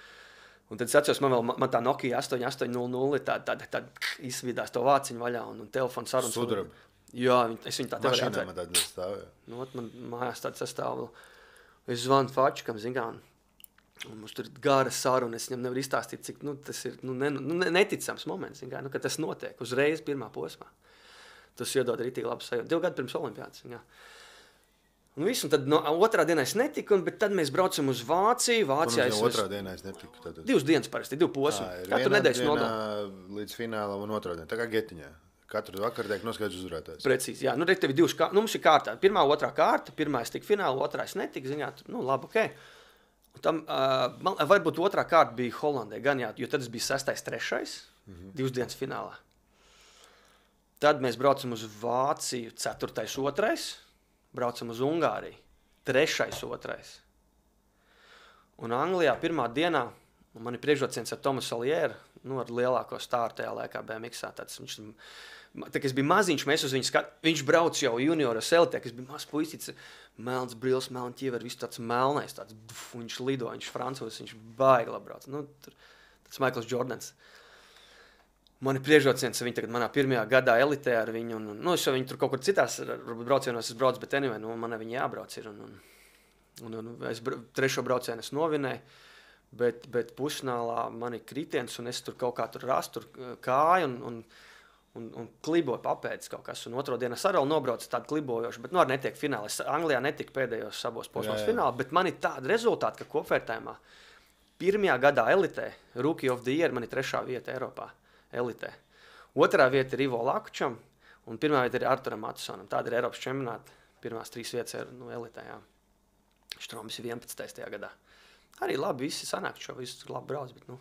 Un tad es atceros, man vēl man tā Nokia astoņi astoņi nulle nulle tā, tā, tā, tā izvidās to vāciņu vaļā un, un telefonu sarunas. Sudraba. Jā, es viņu tā tev Mašīnā man tāda stāv, jā. Nu, man mājās tāds sastāv. Es zvanu Fačikam, zin kā, un, un mums tur ir gara saruna, es viņam nevaru izstāstīt, cik, nu, tas ir, nu, ne, nu neticams moments, zin kā, nu, ka tas notiek uzreiz pirmā posmā. Tas iedod arī tik labu sajūtu. Divu gadu pirms olimpiādas, zin kā. Un viss, un tad no otrā dienā es netiku, un, bet tad mēs braucam uz Vāciju, Vācijā es... Otrā dienā es netiku, tātad. Divas dienas parasti, divu posmu. Katru nedēļas nodala. Līdz finālam un otrā dienā, tā kā getiņā. Katru vakaru tiek noskaidrs uzvarētājs. Precīzi, jā. Nu, re, tev ir divas kārtas. Nu, mums ir kārtā. Pirmā, otrā kārta. Pirmā es tiku finālu, otrā es netiku. Ziņā, nu, labi, okei. Okay. Tam, uh, man, varbūt otrā kārta bija Holandē, gan jā, jo tad es biju sestais, trešais, mm-hmm. divas dienas finālā. Tad mēs braucam uz Vāciju, ceturtais, otrais. Braucam uz Ungāriju, trešais, otrais. Un Anglijā pirmā dienā man ir priekšrocienis ar Tomas Olieru, nu, ar lielāko stāru tajā laikā B M X-ā. Tāds, viņš, tā, es biju maziņš, mēs uz viņu skat... Viņš brauc jau junioras elitē, es biju mazs puisīts, melns brils, melns ķiever, viss tāds melnais, tāds, duf, viņš lido, viņš francūzs, viņš baigi labi brauc. Nu, tur, tāds Michaels Jordans. Man ir priekšrocienis, viņi tagad manā pirmajā gadā elitē ar viņu, un, nu, es jau viņu tur kaut kur citās braucienos es braucu, bet anyway, nu, man viņa jābrauc ir, un, un, un, un es trešo braucienu es novinēju. Bet, bet pusfinālā man ir kritiens, un es tur kaut kā tur rastu kāju un, un, un, un kliboju papēdis kaut kas. Un otro dienu es arī nobraucu tādu klibojošu, bet nu arī netiek finālā. Es Anglijā netiku pēdējos sabos posmos finālā, bet man ir tāda rezultāta, ka kopvērtējumā pirmajā gadā elitē, Rookie of the Year, man ir trešā vieta Eiropā elitē. Otrā vieta ir Ivo Lakučam, Un pirmā vieta ir Arturam Matusonam. Tāda ir Eiropas čempionāta. Pirmās trīs vietas ir nu, elitē, jā. Štroms ir vienpadsmitajā tajā gadā. Arī labi, visi sanāk šo, visi tur labi brauc, bet, nu,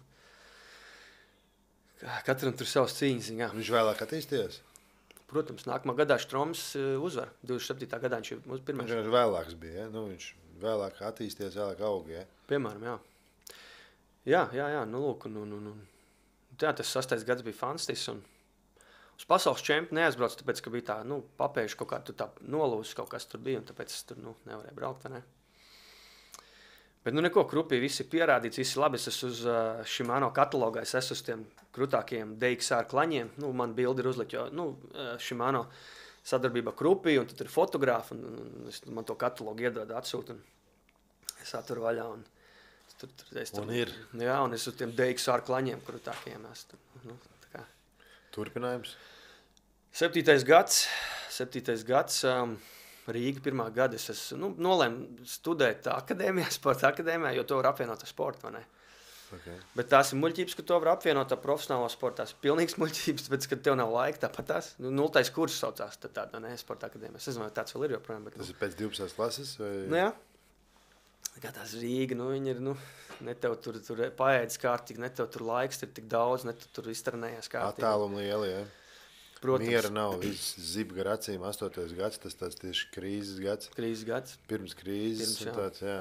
katram tur savas cīņas, jā. Viņš vēlāk attīstījies? Protams, nākamā gadā Štroms uzvar. divdesmit septītā gadā viņš ir pirmais. Viņš vēlāks bija, ja? Nu, viņš vēlāk attīstījies, vēlāk auga, ja? Piemēram, jā. Jā, jā, jā, nu, lūk, un, un, un, un. Tā, tas sastais gads bija fantastisks, un uz pasaules čempionu neaizbrauc, tāpēc, ka bija tā, nu, papējuši kaut kā tur tā nolūzis, kaut kas tur bija, un tāpēc es tur, nu, nevarēju braukt, vai ne? Bet, nu, neko krupī, viss ir pierādīts, viss ir labi, es esmu uz uh, Shimano katalogā, es esmu uz tiem krutākiem D X R klaņiem, nu, man bildi ir uzlikt, jo, nu, uh, Shimano sadarbība krupī, un tad ir fotogrāfi, un, un es, man to katalogu iedod atsūt, un es atveru vaļā, un tur, tur, es tur, un ir. Jā, un es uz tiem D X R klaņiem krutākiem, es tur, nu, tā kā. Turpinājums? Septītais gads, septītais gads, um, Rīga pirmā gada, es esmu, nu, nolēmu studēt akadēmijā, sporta akadēmijā, jo to var apvienot ar sportu, vai ne? Okay. Bet tās ir muļķības, ka to var apvienot ar profesionālo sportu, tās ir pilnīgs muļķības, tāpēc, ka tev nav laika, tāpat tās, nu, nultais kurs saucās, tad tāda, ne, sporta akadēmija. Es nezinu, vai tāds vēl ir joprojām, bet... Tas ir pēc divpadsmitās klases, vai... Nu, jā. Kā tās Rīga, nu, viņi ir, nu, ne tev tur, tur paēdis kārtīgi, ne tev tur laiks ir tik daudz, ne tu tur iztrenējies kārtīgi. Attālumi lieli, jā. Protams. Miera nav, viss zib gar acīm, astotais gads, tas tāds tieši krīzes gads. Krīzes gads. Pirms krīzes, Pirms, jā. un tāds, jā.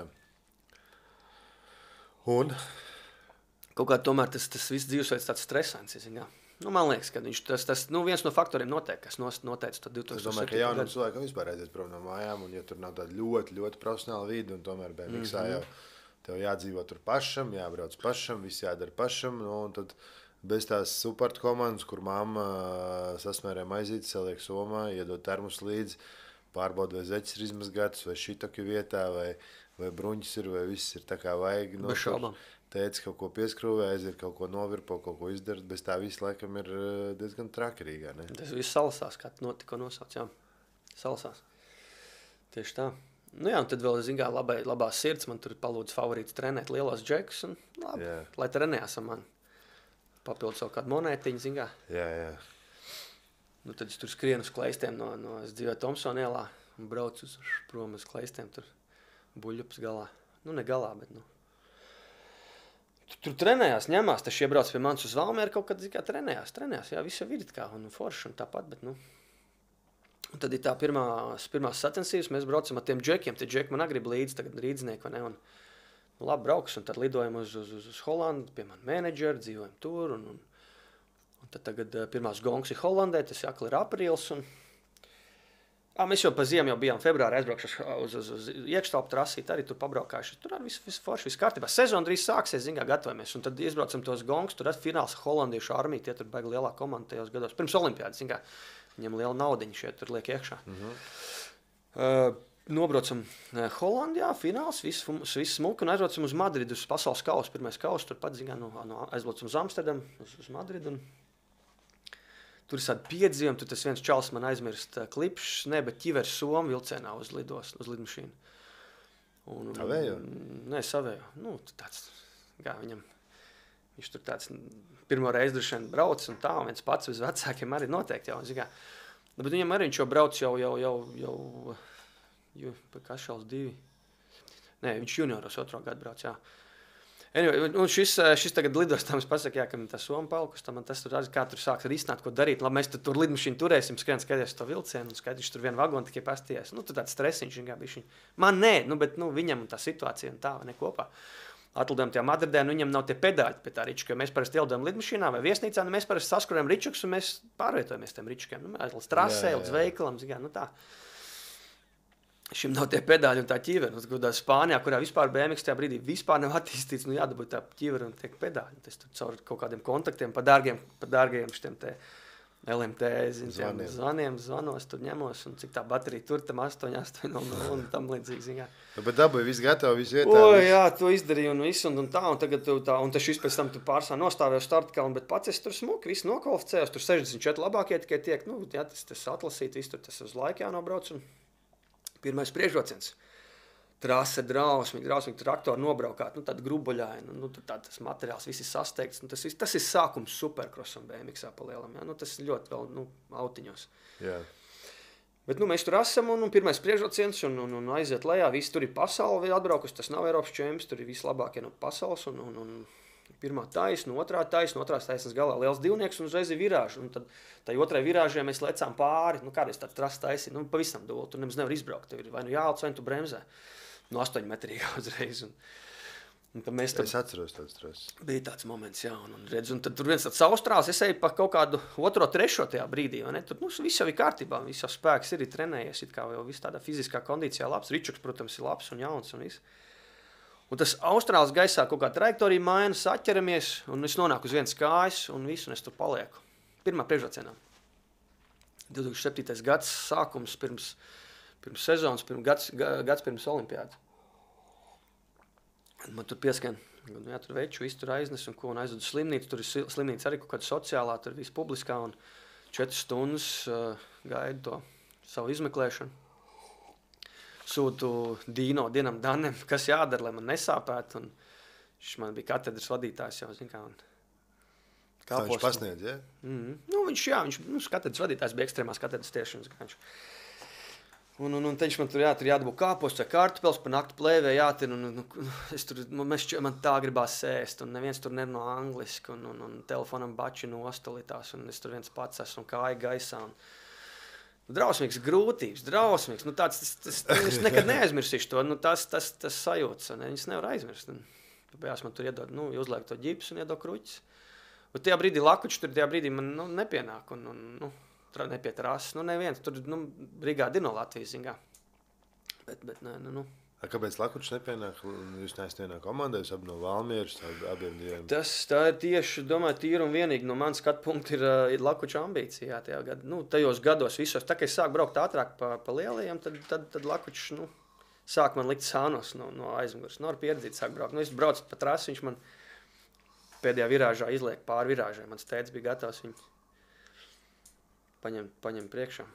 Un? Kaut kā tomēr tas, tas viss dzīvesveids tāds stresants, jā. Nu, man liekas, ka viņš tas, tas, nu, viens no faktoriem noteikti, kas noteica to divtūkstoš septīto Es domāju, ka jaunam cilvēkam vispār aizies prom no mājām, un ja tur nav tāda ļoti, ļoti profesionāla vide, un tomēr B M X mm -hmm. jau tev jādzīvo tur pašam, jābrauc pašam, viss jādara pašam, nu, un tad bez tās supporta komandas, kur mamma sasmērē maizīti, saliek somā, iedod termus līdzi, pārbauda, vai zeķis ir izmazgāts, vai šitoki vietā, vai, vai bruņķis ir, vai viss ir tā kā vajag. Bez šaubām. Teica, kaut ko pieskrūvē, aiziet, kaut ko novirpo, kaut ko izdarīt, bez tā viss laikam ir diezgan trakarīgā, ne? Tas viss salasās, kā notika nosauc, jā. Salasās. Tieši tā. Nu jā, un tad vēl, zin kā, labai, labā sirds, man tur palūdz favorīts trenēt lielos džekus, un labi, Jā. lai trenējās ar mani. Papildus vēl kādu monētiņu, zin kā. Jā, jā. Nu tad es tur skrienu uz kleistiem no, no es dzīvoju Tomsona ielā un braucu uz prom uz kleistiem, tur buļļups galā. Nu, ne galā, bet, nu. Tur, tur trenējās, ņemās, tas iebrauc pie manis uz Valmieru kaut kad, zin kā, trenējās, trenējās, jā, viss jau ir kā, un forši, un tāpat, bet, nu. Un tad ir tā pirmās, pirmās sacensības, mēs braucam ar tiem džekiem, tie džeki man agrib līdzi, tagad rīdznieki, vai ne, un, nu, labi brauks, un tad lidojam uz, uz, uz, uz Holandu, pie man menedžeri, dzīvojam tur, un, un, un tad tagad uh, pirmās gongs ir Holandē, tas jākli ir aprīls, un, ā, mēs jau pa ziemu jau bijām februāri aizbraukšu uz, uz, uz iekštelpu trasīt, arī tur pabraukājuši, tur arī viss, viss forši, viss kārtībā, sezona drīz sāksies, zin kā, gatavojamies, un tad izbraucam tos gongs, tur ir fināls holandiešu armija, tie tur baigi lielā komanda tajos gados, pirms olimpiādas, zin kā, viņam liela naudiņa šeit tur liek iekšā. Mhm. Uh, Nobraucam Holandijā, fināls, viss, viss smuki, un aizbraucam uz Madridu, uz pasaules kausu, pirmais kausu, tur pat, zin, no, no aizbraucam uz Amsterdamu, uz, uz Madridu, un tur ir tādi piedzīvumi, tur tas viens čals man aizmirst klipšs, ne, bet ķivers Somu vilcienā uz lidos, uz lidmašīnu. Un, un, Savējo? Nē, savējo, nu, tāds, kā viņam, viņš tur tāds pirmo reizi droši vien brauc, un tā, un viens pats uz vecākiem arī noteikti jau, zin, kā, bet viņam arī viņš jau brauc jau, jau, jau, jau, Jo, kā šāls divi. Nē, viņš junioros otro gadu brauc, jā. Anyway, un šis, šis tagad lidos, tā mums pasaka, jā, ka man tā Soma palkus, tā man tas tur arī, kā tur sāks risināt, ko darīt. Labi, mēs tur, tur lidmašīnu turēsim, skrien skaties to vilcienu, un skaidrs, tur vienu vagonu tikai pasties. Nu, tur tāds stresiņš, kā bišķiņ. Man nē, nu, bet, nu, viņam tā situācija un tā, ne kopā. Atlidojam tajā Madridē, nu, viņam nav tie pedāļi pie tā ričuka, jo mēs parasti ielidojam lidmašīnā vai viesnīcā, nu, mēs parasti saskurējam ričuks, un mēs pārvietojamies tiem ričukiem. Nu, līdz trasē, līdz veikalam, zin kā, nu tā. Šim nav tie pedāļi un tā ķīveri. Nu, Spānijā, kurā vispār B M X tajā brīdī vispār nav attīstīts, nu jādabūt tā ķīveri un tiek pedāļi. Tas tur caur kaut kādiem kontaktiem, pa dārgiem, pa dārgiem šitiem te L M T, zin, zvaniem. zvaniem, zvanos, tur ņemos, un cik tā baterija tur, tam astoņi, astoņi, un tam līdzīgi, zin kā. Bet dabūja viss gatavi, viss vietā. O, viss. jā, to izdarīju un visu, un, un tā, un tagad tu tā, un tas šis pēc tam tu pārsā nostāvēju startkalnu, bet pats es tur smuki, visu nokvalificējos, tur sešdesmit četri labākie tikai tiek, nu, jā, tas, tas atlasīt, visu tur tas uz laiku jānobrauc, un pirmais priekšrociens. trase drausmīgi, drausmīgi traktori nobraukāt, nu tāda grubuļaina, nu tā tas materiāls viss ir sasteigts, nu tas, tas ir sākums supercrossam B M X-ā pa lielam, jā, nu tas ir ļoti vēl, nu, autiņos. Jā. Bet, nu, mēs tur esam un, un pirmais priekšrociens un, un, un aiziet lejā, visi tur ir pasauli atbraukus, tas nav Eiropas čemps, tur ir vislabākie no pasaules un, un, un pirmā taisna, otrā taisna, otrās taisnas galā liels divnieks un uzreiz ir virāži, un tad tai otrai virāžai mēs lecām pāri, nu kādreiz tāds tras taisi, nu pavisam doli, tu nemaz nevar izbraukt, tev ir vai nu jālc, vai tu bremzē. No astoņmetrīgā uzreiz. Un, un tad mēs tad... Es atceros tāds tras. Bija tāds moments, jā, un, un redz, un tad tur viens tāds austrāls, es eju pa kaut kādu otro, trešo tajā brīdī, vai ne? Tur, nu, viss jau ir kārtībā, viss jau spēks ir, ir trenējies, it kā jau viss tādā fiziskā kondīcijā labs, Ričuks, protams, ir labs un jauns un viss. Un tas austrāls gaisā kaut kā trajektorija maina, saķeramies, un es nonāku uz vienas kājas, un visu, un es tur palieku. Pirmā priekšrocienā. divi tūkstoši septītais gads, sākums pirms... Pirms sezonas, pirms gads, gads pirms olimpiādas. Man tur pieskan, jā, tur veču, visu tur aiznes un ko, un aizvedu slimnīcu, tur ir slimnīca arī kaut kāda sociālā, tur viss publiskā, un četras stundas uh, gaidu to savu izmeklēšanu. Sūtu Dīno, Dienam Danem, kas jādara, lai man nesāpētu, un viņš man bija katedras vadītājs jau, zin kā, un kā viņš pasniedz, ja? Mm-hmm. Nu, viņš, jā, viņš, nu, katedras vadītājs bija ekstrēmās katedras tieši, un viņš... Un, un, un viņš man tur, jā, tur jādabū kāposts vai kartupels, pa naktu plēvē jātin, un, un, un es tur, man, man tā gribās sēst, un neviens tur nerunā angliski, un, un, un telefonam bači nostolitās, un es tur viens pats esmu, un kāja gaisā, un drausmīgs grūtības, drausmīgs, nu tāds, tas, tas, tas es nekad neaizmirsīšu to, nu tas, tas, tas sajūtas, un viņas nevar aizmirst, un tāpēc man tur iedod, nu, uzliek to ģips un iedod kruķis, un tajā brīdī lakuči tur, tajā brīdī man, nu, nepienāk, un, un nu, nepietrās, nu neviens, tur, nu, brigādi ir no Latvijas, zingā. Bet, bet, nē, nu, nu. A, kāpēc Lakučs nepienāk? Jūs neesat vienā komandā, jūs abi no Valmieras, abiem diviem? Tas, tā ir tieši, domāju, tīri un vienīgi no manas skatu punkta ir, ir Lakuča ambīcija, tajā gadu. Nu, tajos gados visos, tā kā es sāku braukt ātrāk pa, pa lielajiem, tad, tad, tad Lakučs, nu, sāk man likt sānos no, no aizmugures. Nu, ar pieredzīt sāk braukt. Nu, es braucu pa trasi, viņš man pēdējā virāžā izliek pāri virāžai. Mans tētis bija gatavs viņu paņem, paņem priekšā.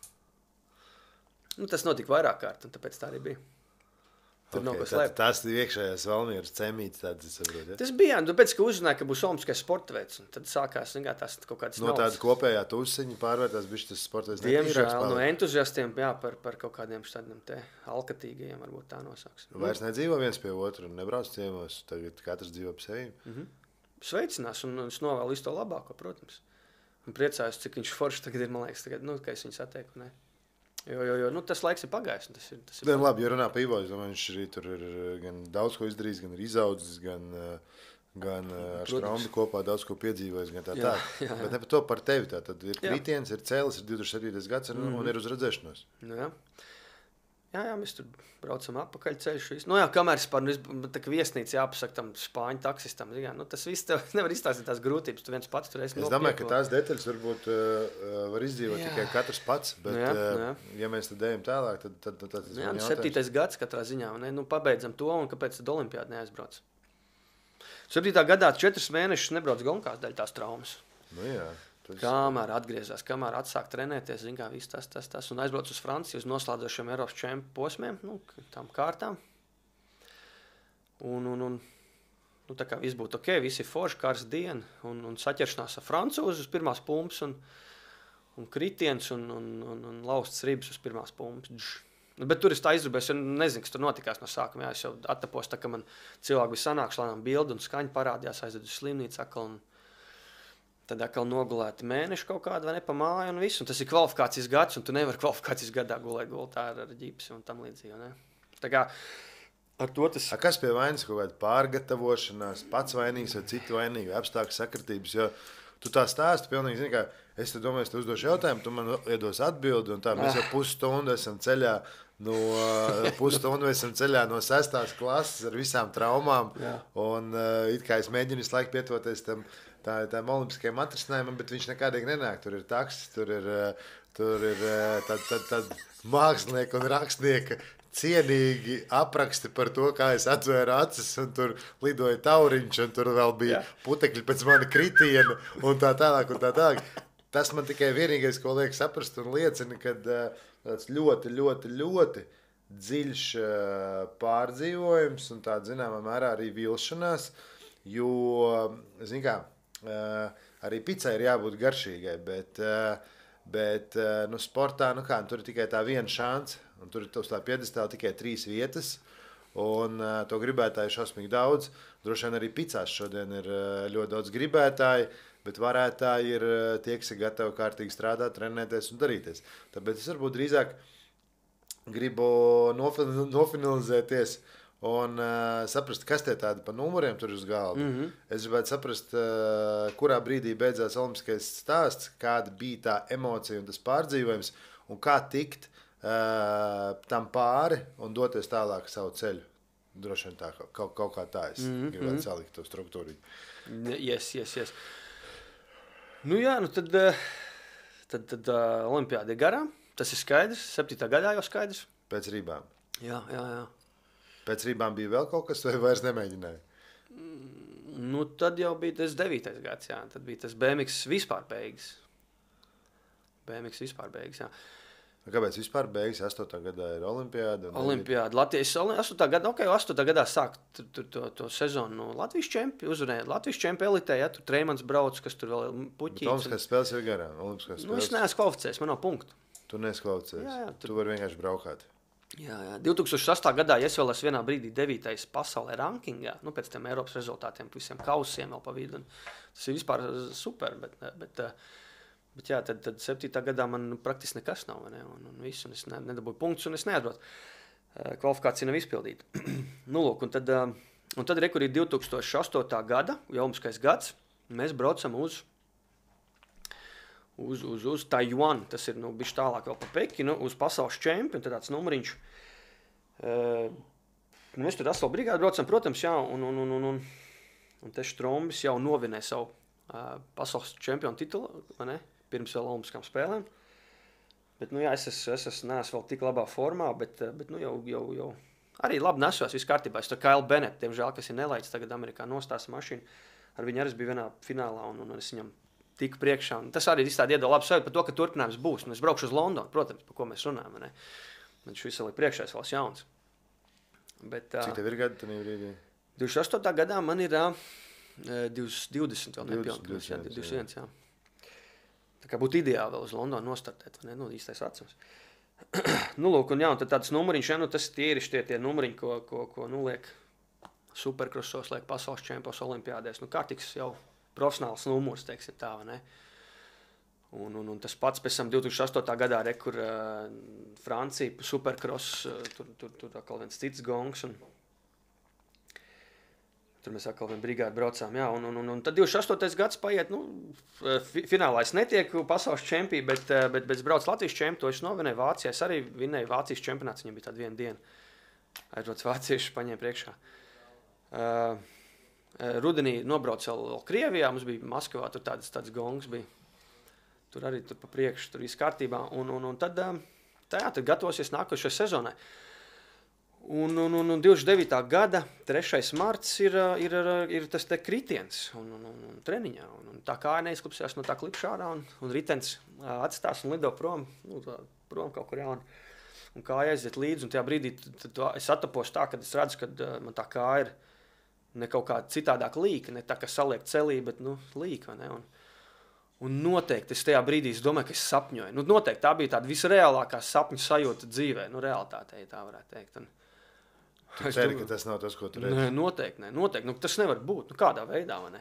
Nu, tas notika vairāk kārt, un tāpēc tā arī bija. Tur okay, nav ko slēpt. Tās ir iekšējās Valmieras cemītes, tādas, es saprotu, ja? Tas bija, nu, tāpēc, ka uzzināja, ka būs olimpiskais sporta veids, un tad sākās, zin kā, tās kaut kādas no naudas. tāda kopējā tusiņa pārvērtās, bišķi tas sporta veids Diemžēl, no entuziastiem, jā, par, par kaut kādiem šādiem te alkatīgajiem, varbūt tā nosauks. Vairs nedzīvo viens pie otru un nebrauc ciemos, tagad katrs dzīvo pie sevi. Mm-hmm. Sveicinās, un es novēlu visu to labāko, protams. Un priecājos, cik viņš forši tagad ir, man liekas, tagad, nu, ka es viņu satieku, ne. Jo, jo, jo, nu, tas laiks ir pagājis. Tas ir, tas ir Dien, labi, jo runā pa Ivo, es domāju, viņš arī tur ir gan daudz ko izdarījis, gan ir izaudzis, gan, gan ar Straumbi kopā daudz ko piedzīvojis, gan tā jā, tā. Jā, jā. Bet ne par to par tevi tā, tad ir kritiens, ir cēlis, ir divdesmit septītais gads un, mm-hmm. un ir uz redzēšanos. Jā. Jā, jā, mēs tur braucam apakaļ ceļš. Visu. Nu jā, kamēr es par, nu, tā kā viesnīca jāpasaka tam spāņu taksistam, jā, nu tas viss tev nevar izstāstīt tās grūtības, tu viens pats tur esi Es domāju, ka tās detaļas varbūt uh, var izdzīvot jā. tikai katrs pats, bet nu jā, jā. Uh, ja mēs tad ejam tālāk, tad, tad, tad, tad tas jā, nu, septītais gads katrā ziņā, ne? Nu pabeidzam to un kāpēc tad olimpiādi neaizbrauc. septītā gadā četras mēnešus nebrauc golnkās dēļ tās traumas. Nu jā. Tas... Kamēr atgriezās, kamēr atsāk trenēties, zin kā, viss tas, tas, tas, un aizbrauc uz Franciju uz noslēdzošiem Eiropas čempu posmiem, nu, tām kārtām. Un, un, un, nu, tā kā viss būtu ok, visi ir forši, kārs diena, un, un saķeršanās ar francūzi uz pirmās pumpas, un, un kritiens, un, un, un, un lausts ribs uz pirmās pumpas. Bet tur es tā izrubēju, jo nezinu, kas tur notikās no sākuma, jā, es jau attapos, tā kā man cilvēki bija sanākuši, lēnām bildi un skaņi parādījās, aizvedu uz slimnīcu atkal, un tad atkal nogulēti mēneši kaut kādu, vai ne, pa māju un visu. Un tas ir kvalifikācijas gads, un tu nevari kvalifikācijas gadā gulēt gultā ar, ar ģipsi un tam līdzīgi, ne? Tā kā ar to tas... A kas pie vainas kaut kāda pārgatavošanās, pats vainīgs vai citu vainīgi, apstākļu sakritības, jo tu tā stāsti pilnīgi, zini, kā es te domāju, es te uzdošu jautājumu, tu man iedos atbildi, un tā mēs jau pusstundu esam ceļā no pusstundu esam ceļā no sestās klases ar visām traumām, jā. Un uh, it kā es mēģinu visu laiku pietuvoties tam Tā, tām olimpiskajām atrisinājumam, bet viņš nekādīgi nenāk. Tur ir taksis, tur ir, tur ir tad, tad, tad mākslinieka un rakstnieka cienīgi apraksti par to, kā es atvēru acis, un tur lidoja tauriņš, un tur vēl bija Jā. putekļi pēc mana kritiena, un tā tālāk, un tā tālāk. Tas man tikai vienīgais, ko liek saprast un liecina, kad tāds ļoti, ļoti, ļoti dziļš pārdzīvojums un tāda zināmā mērā arī vilšanās, jo, zin kā, arī picai ir jābūt garšīgai, bet, bet nu, sportā, nu kā, tur ir tikai tā viena šansa, un tur ir uz tā piedestāla tikai trīs vietas, un to gribētāju šausmīgi daudz. Droši vien arī picās šodien ir ļoti daudz gribētāju, bet varētāji ir tie, kas ir gatavi kārtīgi strādāt, trenēties un darīties. Tāpēc es varbūt drīzāk gribu nofinalizēties un uh, saprast, kas tie tādi pa numuriem tur uz galda. Mm -hmm. Es gribētu saprast, uh, kurā brīdī beidzās olimpiskais stāsts, kāda bija tā emocija un tas pārdzīvojums, un kā tikt uh, tam pāri un doties tālāk savu ceļu. Droši vien tā, kaut, kaut kā tā es mm -hmm. gribētu salikt to struktūru. Yes, yes, yes. Nu jā, nu tad, tad, tad uh, olimpiāda ir garām. Tas ir skaidrs. septītā gadā jau skaidrs. Pēc rībām. Jā, jā, jā. Pēc rībām bija vēl kaut kas, vai vairs nemēģināja? Nu, tad jau bija tas devītais gads, jā. Tad bija tas B M X vispār beigas. B M X vispār beigas, jā. Kāpēc vispār beigas? astotā gadā ir olimpiāda. Olimpiāda. Latvijas astotā gadā, ok, astotā gadā sāk tur, tur, to, to sezonu. Nu, Latvijas čempi uzvarēja. Latvijas čempi elitē, ja tur Treimans brauc, kas tur vēl puķīts. Olimpiskās spēles ir garām. Olimpiskās Nu, es neesmu kvalificējis, man nav punktu. Tu neesi kvalificējis. Jā, jā, tur... Tu vari vienkārši braukāt. Jā, jā. divtūkstoš astā gadā es vēl esmu vienā brīdī devītais pasaulē rankingā, nu, pēc tiem Eiropas rezultātiem, visiem kausiem vēl pa vidu. Tas ir vispār super, bet, bet, bet jā, tad, tad septītā gadā man praktiski nekas nav, ne? un, un viss, un es ne, nedabūju punktus, un es neatbraucu. Kvalifikācija nav izpildīta. nu, lūk, un tad, un tad rekur ir divtūkstoš astotā gada, jau olimpiskais gads, mēs braucam uz Uz, uz, uz Taiwan, tas ir nu, bišķi tālāk vēl pa Pekinu, uz pasaules čempionu, tad tāds numuriņš. Uh, mēs tur Asfalt brigādi braucam, protams, jā, un, un, un, un, un te Štrombis jau novinē savu uh, pasaules čempionu titulu, vai ne, pirms vēl olimpiskām spēlēm. Bet, nu jā, es, es, es, es neesmu vēl tik labā formā, bet, bet nu jau, jau, jau arī labi nesos, viss kārtībā. Es to Kyle Bennett, diemžēl, kas ir nelaids, tagad Amerikā nostās mašīnu, ar viņu arī bija vienā finālā, un, un es viņam tiku priekšā. Un tas arī izstādi iedod labu sajūtu par to, ka turpinājums būs. Un es braukšu uz Londonu, protams, par ko mēs runājam. Ne? Viņš visu vēl ir priekšā, es vēl esmu jauns. Bet, Cik tev ir gadi tajā brīdī? divdesmit astotā gadā man ir uh, divdesmit vēl nepilngadīgs. divdesmit viens, jā. Tā kā būtu ideāli vēl uz Londonu nostartēt, vai ne? Nu, īstais vecums. nu, lūk, un jā, un tad tāds numuriņš, ja, nu, tas tie ir tie, tie numuriņi, ko, ko, ko nu, liek superkrosos, liek pasaules čempos olimpiādēs. Nu, kārtīgs jau profesionāls numurs, teiksim tā, vai ne? Un, un, un tas pats pēc tam divtūkstoš astotā gadā, re, kur uh, Francija, superkross, uh, tur, tur, tur atkal viens cits gongs, un tur mēs atkal vien brigādi braucām, jā, un, un, un, un tad divdesmit astotais gads paiet, nu, fi, finālā es netieku pasaules čempī, bet, bet, bet brauc Latvijas čempi, to es novinēju Vācijā, es arī vinēju Vācijas čempionāts, viņam bija tāda viena diena, aizrots vācieši paņēma priekšā. Uh, Rudenī nobrauc vēl, vēl Krievijā, mums bija Maskavā, tur tāds, tāds gongs bija. Tur arī tur pa priekšu, tur viss kārtībā. Un, un, un tad, tā jā, tad gatavosies nākošajai sezonai. Un, un, un, un divdesmit devītā gada trešais marts ir, ir, ir, ir tas te kritiens un, un, un, un treniņā. Un, un tā kā neizklapsījās no tā klipša ārā un, un ritens atstās un lido prom, nu, tā, prom kaut kur jauni. Un kāja aiziet līdzi, un tajā brīdī tad, tad es atapos tā, kad es redzu, ka man tā kāja ir ne kaut kā citādāk līka, ne tā, ka saliek celī, bet, nu, līka, vai ne? Un, un noteikti es tajā brīdī, es domāju, ka es sapņoju. Nu, noteikti tā bija tāda visreālākā sapņu sajūta dzīvē, nu, realitātē, tā varētu teikt. Un, tu ceri, domāju, ka tas nav tas, ko tu redzi? Ne, noteikti, ne, noteikti. Nu, tas nevar būt, nu, kādā veidā, vai ne?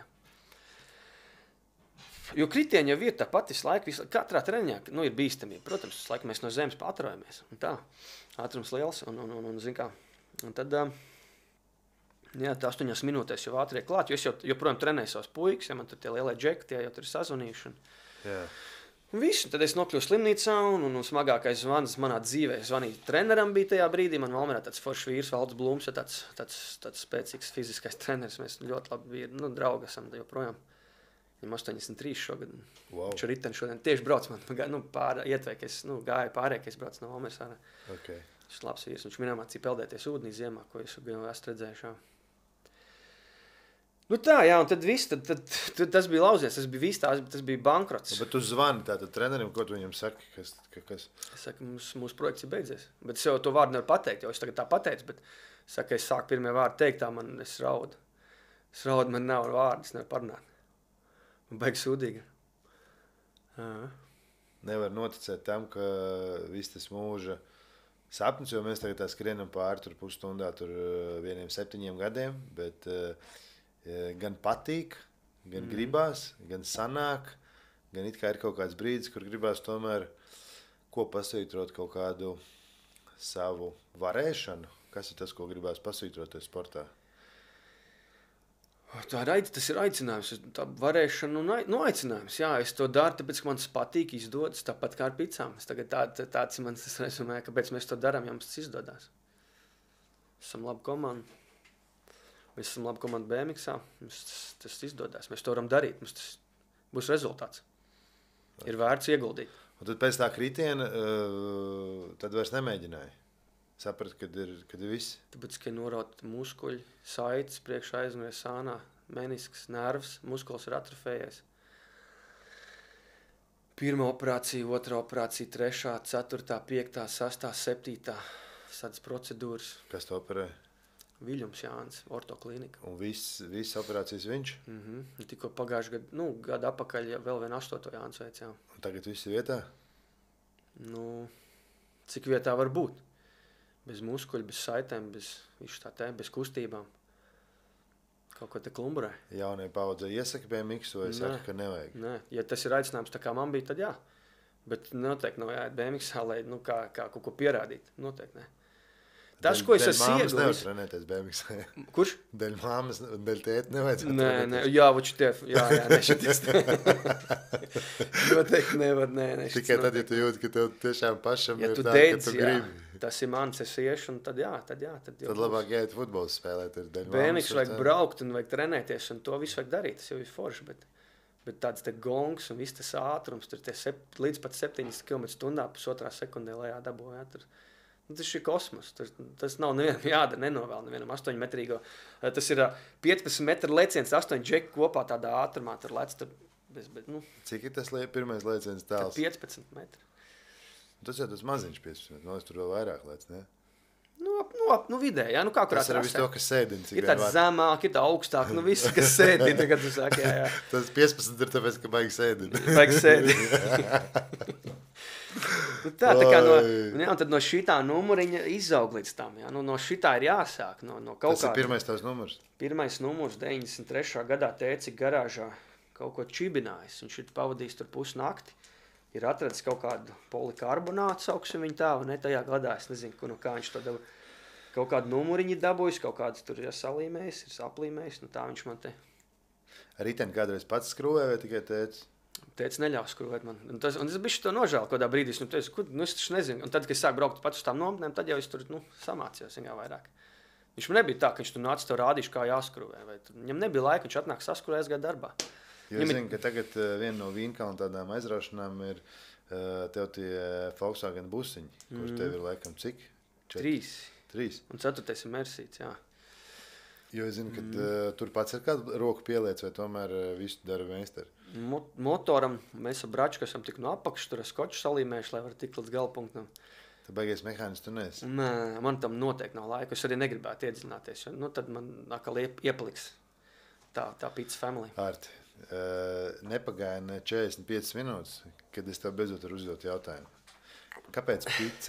Jo kritieni jau ir tā pati laika, visu, katrā treniņā, nu, ir bīstamība. Protams, laika mēs no zemes patrojamies, un tā, ātrums liels, un, un, un, un zin kā, un tad... Jā, tā astoņās minūtēs jau ātrie klāt, jo es jau joprojām trenēju savus puikas, ja man tur tie lielie džeki, tie jau tur ir sazvanījuši. Un, jā. Un visu, tad es nokļuvu slimnīcā, un, un, un smagākais zvans manā dzīvē. Es zvanīju treneram bija tajā brīdī, man Valmierā tāds foršs vīrs, Valds Blūms, tāds, tāds, tāds spēcīgs fiziskais treneris. Mēs ļoti labi bija, nu, draugi esam joprojām. Viņam astoņdesmit trīs šogad. Wow. Viņš ar riteni šodien tieši brauc man, nu, pār, ietvēja, ka es, nu, gāju pārējā, ka es braucu no Valmieras ārā. Okay. Viņš ir labs vīrs, viņš minamācīja peldēties ūdenī ziemā, ko es esmu redzējuši. Nu tā, jā, un tad viss, tad, tad, tad tas bija lauzies, tas bija viss tās, tas bija bankrots. Bet tu zvani tātad trenerim, ko tu viņam saki, kas, kas? Es saku, mums, mūsu projekts ir beidzies. Bet es jau to vārdu nevaru pateikt, jo es tagad tā pateicu, bet es saku, es sāku pirmie vārdi teikt, tā man es raudu. Es raudu, man nav vārdu, es nevaru parunāt. Man beigas sūdīgi. Jā. Nevar noticēt tam, ka viss tas mūža sapnis, jo mēs tagad tā skrienam pāri tur pusstundā tur vieniem septiņiem gadiem, bet uh, gan patīk, gan mm. gribās, gan sanāk, gan it kā ir kaut kāds brīdis, kur gribās tomēr ko pasvītrot kaut kādu savu varēšanu. Kas ir tas, ko gribās pasvītrot sportā? Tā ir, tas ir aicinājums, tā varēšana un nu, aicinājums. Jā, es to daru, tāpēc, ka man tas patīk izdodas, tāpat kā ar picām. Es tagad tā, tā, tāds ir mans resumē, kāpēc mēs to darām, ja mums tas izdodas. Esam laba komanda. Mēs esam labi komanda B M X-ā, mums tas, tas izdodas, mēs to varam darīt, mums tas būs rezultāts. Ir vērts ieguldīt. Un tad pēc tā kritiena, uh, tad vairs nemēģināja? Saprat, kad ir, kad ir viss? Tāpēc, ka ir norauti muskuļi, saites, priekšā aizmēs sānā, menisks, nervs, muskulis ir atrofējies. Pirmā operācija, otrā operācija, trešā, ceturtā, piektā, sastā, septītā, tādas procedūras. Kas to operē? Viļums Jānis, ortoklinika. Un viss, viss operācijas viņš? Mhm. Tikko pagājuši gadu, nu, gadu apakaļ vēl vien astoto Jānis veic, jā. Un tagad viss ir vietā? Nu, cik vietā var būt? Bez muskuļu, bez saitēm, bez, tā tē, bez kustībām. Kaut ko te klumburē. Jaunie paudze iesaka B M X, vai saka, ka nevajag? Nē, ja tas ir aicinājums tā kā man bija, tad jā. Bet noteikti nav jāiet B M X-ā, lai nu, kā, kā kaut ko pierādīt. Noteikti ne. Tas, ko es esmu ieguvis... Dēļ māmas nevar trenēties B M X-ā. Kurš? Dēļ māmas un dēļ tēti nevajadzētu nē, trenēties. Nē, jā, vuči tie, jā, jā, nešities. Noteikti nevar, nē, nešities. Tikai tad, ja tu jūti, ka tev tiešām pašam ja ir tu tā, deidz, ka tu jā, gribi. Tas ir mans, es iešu, un tad jā, tad jā. Tad, tad labāk jāiet futbols spēlēt. B M X vajag tā. Braukt un vajag trenēties, un to visu vajag darīt, tas jau ir forši, bet, bet tāds te gongs un viss tas ātrums, tur tie sep, līdz pat septiņdesmit kilometru stundā, pusotrā sekundē lejā dabū, jā, tur. Tas ir kosmos, tas, tas nav nevienam jādara, nenovēl nevienam astoņmetrīgo. Tas ir piecpadsmit metru leciens, astoņi džeki kopā tādā ātrumā, tur lec, tur bez, bez, nu. Cik ir tas lie, pirmais leciens tāls? piecpadsmit metri. Tas jau tas maziņš piecpadsmit, no es tur vēl vairāk lec, ne? Nu, nu, nu vidē, jā, nu kā kurā tas ir viss to, kas sēdina. Ir tāds zemāk, ir tā augstāk, nu viss, kas sēdina, tagad tu saki, jā, jā. Tas piecpadsmit ir tāpēc, ka baigi sēdina. Baigi sēdina. Nu tā, tā kā no, jā, un tad no šitā numuriņa izaug līdz tam, jā, nu no šitā ir jāsāk, no, no kaut Tas kā... ir pirmais tavs numurs? Pirmais numurs, deviņdesmit trešā gadā tēci garāžā kaut ko čibinājis, viņš ir pavadījis tur pusnakti, ir atradis kaut kādu polikarbonātu, sauksim viņu tā, un ne tajā gadā, es nezinu, no kā viņš to dabū, kaut kādu numuriņu dabūjis, kaut kādu tur ir salīmējis, ir saplīmējis, nu tā viņš man te... Riteni kādreiz pats skrūvē vai tikai tēci? Teica, neļaus skrūvēt man. Un, tas, un es bišķi to nožēlu kādā brīdī. Es, nu, teicu, kur, nu, es taču nezinu. Un tad, kad es sāku braukt pats uz tām nometnēm, tad jau es tur nu, samācījos viņā vairāk. Viņš man nebija tā, ka viņš tur nāca tev rādīšu, kā jāskrūvē. Vai tur, viņam nebija laika, viņš atnāk saskrūvē, es gāju darbā. Jo es zinu, ka tagad uh, viena no Vīnkalna tādām aizraušanām ir uh, tev tie Volkswagen busiņi, mm. kurš tev ir laikam cik? Čet... Trīs. Trīs. Un ceturtais ir Mersīts, jā. Jo es zinu, ka mm. uh, tur pats ir kādu roku pieliec, vai tomēr uh, visu dara meistari? Mo motoram mēs ar Bračku esam tik no apakšas, tur ar skoču salīmējuši, lai var tikt līdz galapunktam. Tu baigies mehānis tu neesi? Nē, man tam noteikti nav laika. Es arī negribētu iedzināties, jo nu, tad man atkal iep iepaliks tā, tā pizza family. Arti, uh, nepagāja ne četrdesmit piecas minūtes, kad es tev beidzot varu uzdot jautājumu. Kāpēc pizza?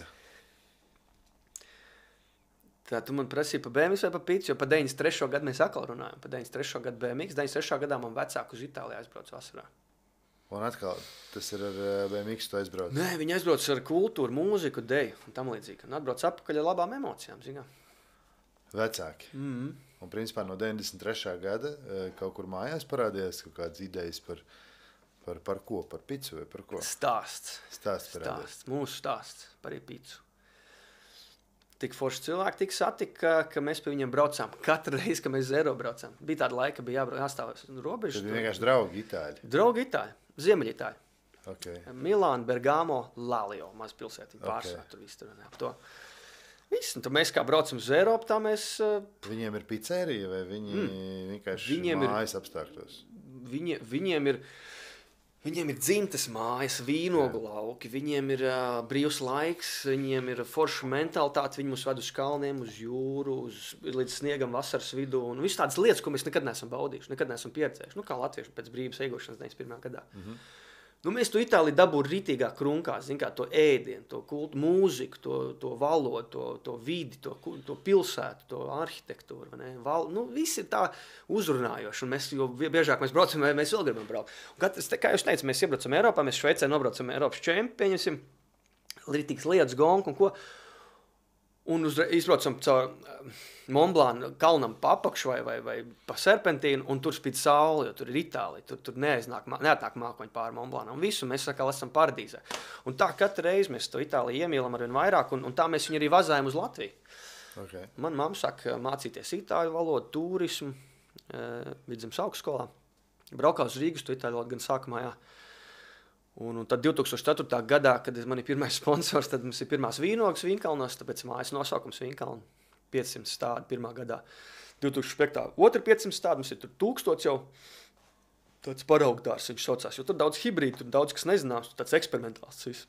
Tā tu man prasīja pa B M X vai pa pizzu, jo pa deviņdesmit trešo gadu mēs atkal runājam. Pa deviņdesmit trešo gadu B M X, deviņdesmit trešā gadā man vecāku uz Itāliju aizbrauc vasarā. Un atkal, tas ir ar B M X tu aizbrauc? Nē, viņi aizbrauc ar kultūru, mūziku, deju un tam līdzīgi. Un atbrauc apakaļ ar labām emocijām, zinā. Vecāki. Mm-hmm. Un principā no deviņdesmit trešā gada kaut kur mājās parādījās kaut kādas idejas par, par, par ko? Par pizzu vai par ko? Stāsts. Stāsts parādījās. Stāsts. Mūsu stāsts par pizzu. Tik forši cilvēki tik satika, ka, ka mēs pie viņiem braucām. Katru reizi, kad mēs zero braucām. Bija tāda laika, bija jābrauc, jāstāvēs robežas. Tad bija vienkārši draugi itāļi. Draugi itāļi, ziemeļitāļi. Okay. Milāna, Bergamo, Lalio, maz pilsētiņa pārsvarā, Okay. tur viss tur ap to. Viss, un tad mēs kā braucam uz Eiropu, tā mēs... Uh, Viņiem ir pizzerija vai viņi mm. vienkārši viņiem mājas ir, apstākļos? Viņi, viņiem ir... Viņiem ir dzimtas mājas, vīnogu lauki, viņiem ir uh, brīvs laiks, viņiem ir forša mentalitāte, viņi mūs ved uz kalniem, uz jūru, uz, līdz sniegam vasaras vidū, un viss tādas lietas, ko mēs nekad neesam baudījuši, nekad neesam pieredzējuši, nu kā latvieši pēc brīvas iegūšanas deviņdesmit pirmajā gadā. Mm-hmm. Nu, mēs to Itāliju dabūtu rītīgā krunkā, zin kā, to ēdienu, to kultu, mūziku, to, to valodu, to, to vidi, to, to pilsētu, to arhitektūru, vai ne? Val, nu, viss ir tā uzrunājoši, un mēs, jo biežāk mēs braucam, mēs vēl gribam braukt. Un katrs, kā jūs teicu, mēs iebraucam Eiropā, mēs Šveicē nobraucam Eiropas čempi, pieņemsim, rītīgs lietas, gonku un ko. Un uzreiz izbraucam caur Montblanc kalnam pa apakšu vai, vai, vai pa serpentīnu, un tur spīd saule, jo tur ir Itālija, tur, tur neaiznāk, neatnāk mākoņi pāri Montblancam, un visu mēs sakā esam paradīzē. Un tā katru reizi mēs to Itāliju iemīlam arvien vairāk, un, un tā mēs viņu arī vazājam uz Latviju. Okay. Man mamma saka mācīties itāļu valodu, turismu, Vidzemes augstskolā. Braukā uz Rīgas, to itāļu valodu gan sākumā, jā. Un, un tad divtūkstoš ceturtajā gadā, kad man ir pirmais sponsors, tad mums ir pirmās vīnogas Vīnkalnos, tāpēc mājas nosaukums Vīnkalni, piecsimt stādi pirmā gadā. divtūkstoš piektajā otru piecsimt stādi, mums ir tur tūkstots jau tāds paraugdārs, viņš saucās, jo tur daudz hibrīdu, tur daudz kas nezināms, tur tāds eksperimentāls viss.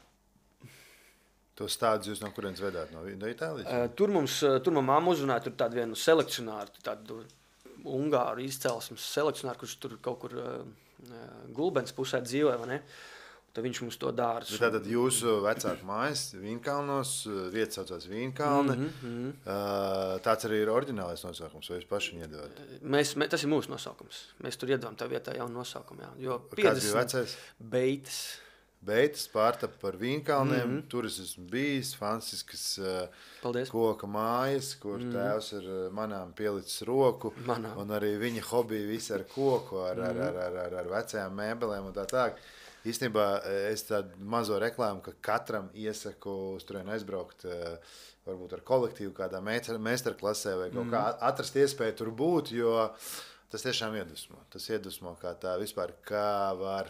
Tos stādus jūs no kurienes vedāt, no, no Itālijas? Uh, tur mums, tur man mamma uzrunāja, tur tādu vienu selekcionāru, tādu ungāru izcelsmes selekcionāru, kurš tur kaut kur uh, Gulbens pusē dzīvoja, vai ne? Tad viņš mums to dārzu. Tātad jūsu vecāku mājas Vīnkalnos, vietas saucās Vīnkalni. Mm -hmm. uh, tāds arī ir oriģinālais nosaukums, vai jūs paši viņu iedevāt? Mēs, mēs, tas ir mūsu nosaukums. Mēs tur iedevām tā vietā jaunu nosaukumu. Jā. Jo Kāds bija vecais? Beitas. Beitas pārtapa par Vīnkalniem. Mm -hmm. Tur es esmu bijis, fantastiskas uh, koka mājas, kur mm -hmm. tēvs ar manām pielicis roku. Manām. Un arī viņa hobija visi ar koku, ar, mm -hmm. ar, ar, ar, ar vecajām mēbelēm un tā tā. Īstenībā es tādu mazo reklāmu, ka katram iesaku uz turieni aizbraukt, varbūt ar kolektīvu kādā meistarklasē vai kaut kā atrast iespēju tur būt, jo tas tiešām iedvesmo. Tas iedvesmo kā tā vispār, kā var.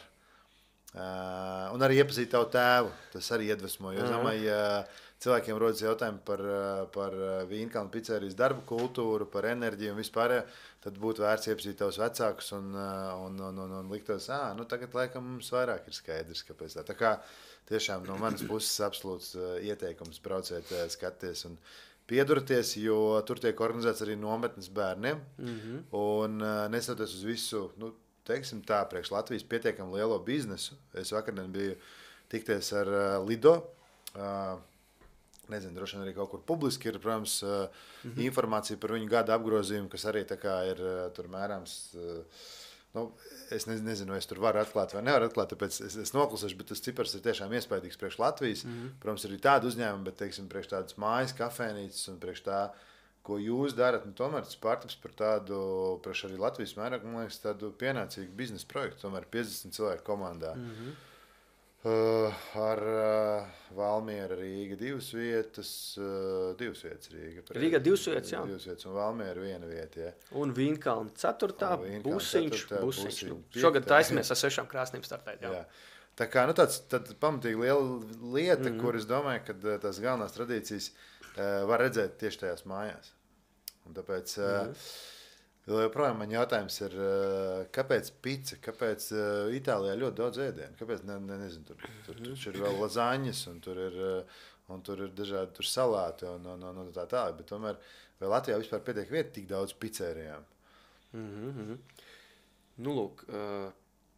Uh, un arī iepazīt tavu tēvu, tas arī iedvesmo, jo es domāju, ja cilvēkiem rodas jautājumi par, par Vīnkalnu pizzerijas darbu kultūru, par enerģiju un vispār, tad būtu vērts iepazīt tavus vecākus un, un, un, un, un liktos, ā, nu tagad laikam mums vairāk ir skaidrs, kāpēc tā. Tā kā tiešām no manas puses absolūts ieteikums brauciet, skaties un piedurties, jo tur tiek organizēts arī nometnes bērniem, mm-hmm. un nesatoties uz visu, nu, teiksim tā, priekš Latvijas pietiekam lielo biznesu. Es vakardien biju tikties ar uh, Lido. Uh, nezinu, droši vien arī kaut kur publiski ir, protams, uh, mm-hmm. informācija par viņu gada apgrozījumu, kas arī tā kā ir uh, tur mērāms. Uh, nu, es ne, nezinu, vai es tur varu atklāt vai nevaru atklāt, tāpēc es, es noklusēšu, bet tas cipars ir tiešām iespaidīgs priekš Latvijas. Mm-hmm. Protams, ir tādi uzņēmumi, bet, teiksim, priekš tādas mājas, kafēnīcas un priekš tā, ko jūs darat, un tomēr tas pārtaps par tādu, priekš arī Latvijas mērogu, man liekas, tādu pienācīgu biznesa projektu, tomēr piecdesmit cilvēku komandā. Mm-hmm. uh, ar uh, Valmiera Rīga divas vietas, uh, divas vietas Rīga. Rīga divas vietas, jā. Divas vietas, un Valmiera viena vieta, jā. Un Vīnkalna ceturtā, Busiņš, Busiņš. Nu, šogad taisamies ar sešām krāsnīm startēt, jā. jā. Tā kā, nu tāds, tāds pamatīgi liela lieta, mm-hmm. kur es domāju, ka tās galvenās tradīcijas uh, var redzēt tieši tajās mājās. Un tāpēc mm. uh, joprojām man jautājums ir, uh, kāpēc pica, kāpēc uh, Itālijā ļoti daudz ēdienu, kāpēc, ne, ne, nezinu, tur, tur, tur, tur ir vēl lazaņas un tur ir, uh, un tur ir dažādi tur salāti un, un, un, un tā tā, bet tomēr vai Latvijā vispār pietiek vieta tik daudz pizzērijām? Mm-hmm. Nu, lūk, uh,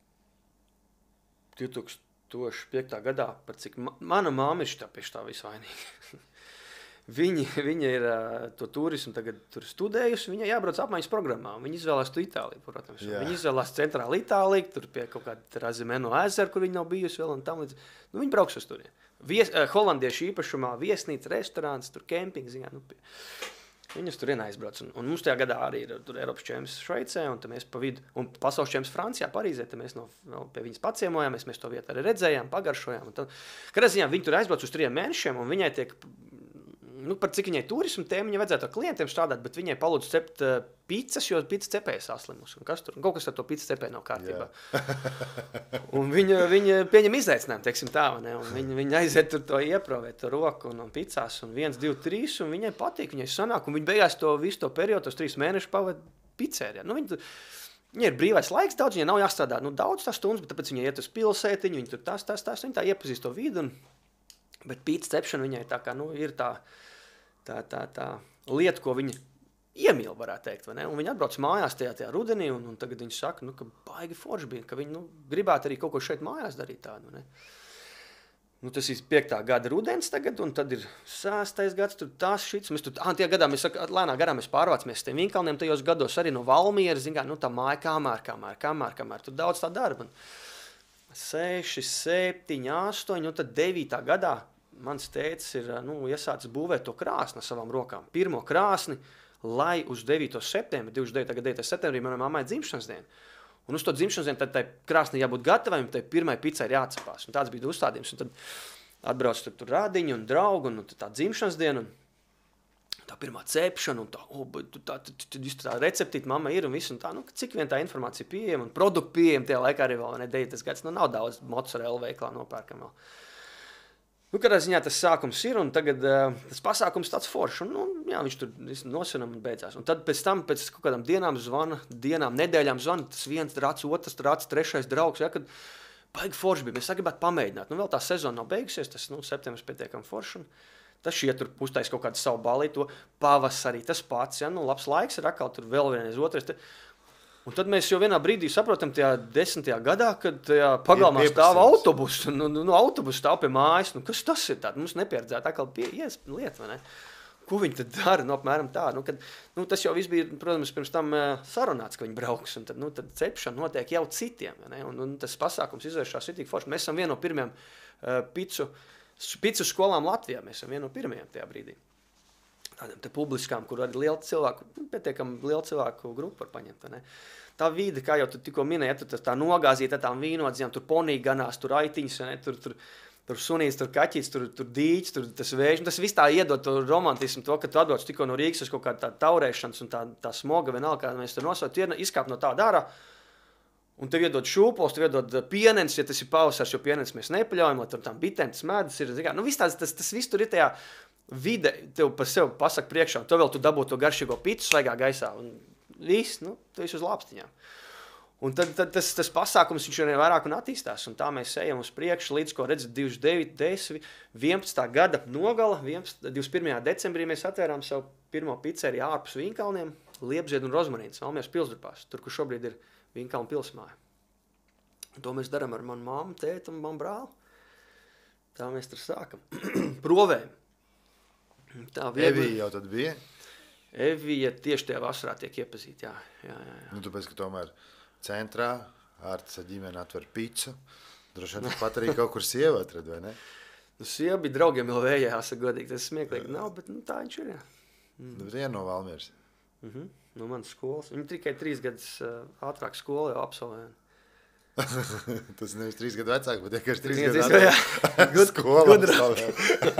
divtūkstoš piektā gadā, par cik ma mana māma ir šitā pie šitā visvainīga. Viņa, viņa ir uh, to turismu tagad tur studējusi, viņa jābrauc apmaiņas programmā, viņa izvēlās tu Itāliju, protams. Jā. Viņa izvēlās centrālu Itāliju, tur pie kaut kāda Razimeno ezera, kur viņa nav bijusi vēl un tam līdz. Nu, viņa brauks uz turien. Vies, uh, holandiešu īpašumā, viesnīca, restorāns, tur kempings, ziņā, nu, pie. Viņas tur vien aizbrauc. Un, un mums tajā gadā arī ir tur Eiropas čemps Šveicē, un tad mēs pa vidu, un pasaules čemps Francijā, Parīzē, tad mēs no, no pie viņas paciemojāmies, mēs to vietu arī redzējām, pagaršojām. Un tad, kad ziņā, viņi tur aizbrauc uz trījiem mēnešiem, un viņai tiek nu, par cik viņai turismu tēmu, viņai vajadzētu ar klientiem strādāt, bet viņai palūdzu cept uh, pizzas, jo pizza cepēja saslimus. Un kas tur? Un kaut kas ar to pizza cepēja nav kārtībā. Un viņa, viņa pieņem izaicinājumu, teiksim tā, ne? Un viņa, viņa aiziet tur to ieprovēt, to roku un, un pizzās, un viens, divi, trīs, un viņai patīk, viņai sanāk, un viņa beigās to visu to periodu, tos trīs mēnešus pavada pizzērijā. Nu, viņa, viņa ir brīvais laiks daudz, viņai nav jāstrādā, nu, daudz tās stundas, bet tāpēc viņai iet uz pilsētiņu, viņa tur tās, tās, tās, viņa tā iepazīst to vidu, un, bet pizza cepšana viņai tā kā, nu, ir tā, tā, tā, tā lieta, ko viņa iemīl, varētu teikt, vai ne? Un viņi atbrauc mājās tajā, tajā rudenī, un, un tagad viņi saka, nu, ka baigi forši bija, ka viņi, nu, gribētu arī kaut ko šeit mājās darīt tādu, ne? Nu, tas ir piektā gada rudens tagad, un tad ir sestais gads, tur tās šits, mēs tur, ah, tie gadā, mēs saka, lēnā garā mēs pārvācamies tiem Vinkalniem, tajos gados arī no Valmieras, zin kā, nu, tā māja kamēr, kamēr, kamēr, kamēr, tur daudz tā darba. Seši, septiņi, astoņi, un tad devītā gadā mans tētis ir, nu, iesācis būvēt to krāsni savām rokām. Pirmo krāsni, lai uz devīto septembri, divdesmit devītā gada devītā septembrī, manai mammai dzimšanas diena. Un uz to dzimšanas dienu, tad tai krāsnī jābūt gatavai, un tai pirmai pizzai ir jāatcepās. Un tāds bija uzstādījums. Un tad atbrauc tur, tur rādiņi un draugi, un, un tā dzimšanas diena, un tā pirmā cepšana, un tā, oh, tā, tā, tā, tā receptīta mamma ir, un viss, un tā, nu, cik vien tā informācija pieejama, un produkti pieejama, tajā laikā arī vēl, ne, devītais gads, nu, nav daudz mozzarella veiklā nopērkam vēl. Nu, kādā ziņā tas sākums ir, un tagad uh, tas pasākums tāds foršs, un, nu, jā, viņš tur nosinam un beidzās. Un tad pēc tam, pēc kaut kādām dienām zvana, dienām, nedēļām zvana, tas viens rāds, otrs rāds, trešais draugs, ja, kad baigi forši bija, mēs gribētu pamēģināt. Nu, vēl tā sezona nav beigusies, tas, nu, septembris pietiekam forši, un tas šiet tur uztais kaut kādu savu balīto, pavasarī tas pats, ja, nu, labs laiks ir atkal tur vēl vienreiz otrais. Te... Un tad mēs jau vienā brīdī saprotam tajā desmitajā gadā, kad tajā pagalmā stāv autobus, nu, nu, autobus stāv pie mājas, nu, kas tas ir tāda? Mums nepieredzētu atkal pie ies lieta, vai ne? Ko viņi tad dara? Nu, apmēram tā, nu, kad, nu, tas jau viss bija, protams, pirms tam uh, sarunāts, ka viņi brauks, un tad, nu, tad cepšana notiek jau citiem, vai ne? Un, un tas pasākums izvēršās itīgi forši. Mēs esam viena no pirmajām uh, picu, picu skolām Latvijā, mēs esam viena no pirmajām tajā brīdī. Tādiem te publiskām, kur arī liela cilvēku, pietiekam liela cilvēku grupu var paņemt, vai ne? Tā vide, kā jau tu tikko minēji, tur tā nogāzīja tām vīnodziņām, tur ponīgi ganās, tur aitiņas, ne? Tur, tur, tur sunīts, tur kaķīts, tur, tur dīķis, tur tas vējš. Tas viss tā iedod to romantismu, to, ka tu atbrauc tikko no Rīgas uz kaut kādu tā taurēšanas un tā, tā smoga vienalga, kā mēs tur nosauc, tu izkāp no tā dārā, un tev iedod šūpols, tev iedod pienens, ja tas ir pavasars, jo pienens mēs nepaļaujam, lai tur tam bitēm tas medus ir, zikā, nu viss tāds, tas, tas viss tur ir tajā vide, tev par sevi pasaka priekšā, un tev vēl tu dabū to garšīgo pitu svaigā gaisā, un viss, nu, tu esi uz lāpstiņām. Un tad, tad tas, tas pasākums viņš arī vairāk un attīstās, un tā mēs ejam uz priekšu, līdz, ko redz, divdesmit deviņi, desmit, vienpadsmitā gada nogala, divdesmit pirmajā decembrī mēs atvērām savu pirmo pizzeriju ārpus Vinkalniem, Liepzied un Rozmarīnas, Valmieras pilsdrupās, tur, kur šobrīd ir Vinkalnu pilsmāja. Un to mēs darām ar manu mammu, tēti un manu brāli. Tā mēs tur sākam. Provējam. Tā viegli... Evija jau tad bija? Evija tieši tajā vasarā tiek iepazīta, jā. jā, jā, jā. Nu, tāpēc, ka tomēr centrā Ārtas ar ģimeni atver picu, droši vien pat arī kaut kur sieva atrad, vai ne? Nu, sieva bija draugiem vēl vējā, jāsaka godīgi, tas smieklīgi nav, bet nu, tā viņš ir, jā. Mm. Nu, viena no Valmieras. Mhm, no manas skolas. Viņa tikai trīs gadus uh, ātrāk skolu jau absolvēja. Tas nevis trīs gadu vecāk, bet vienkārši trīs Trīs gadu ātrāk skolu absolvēja.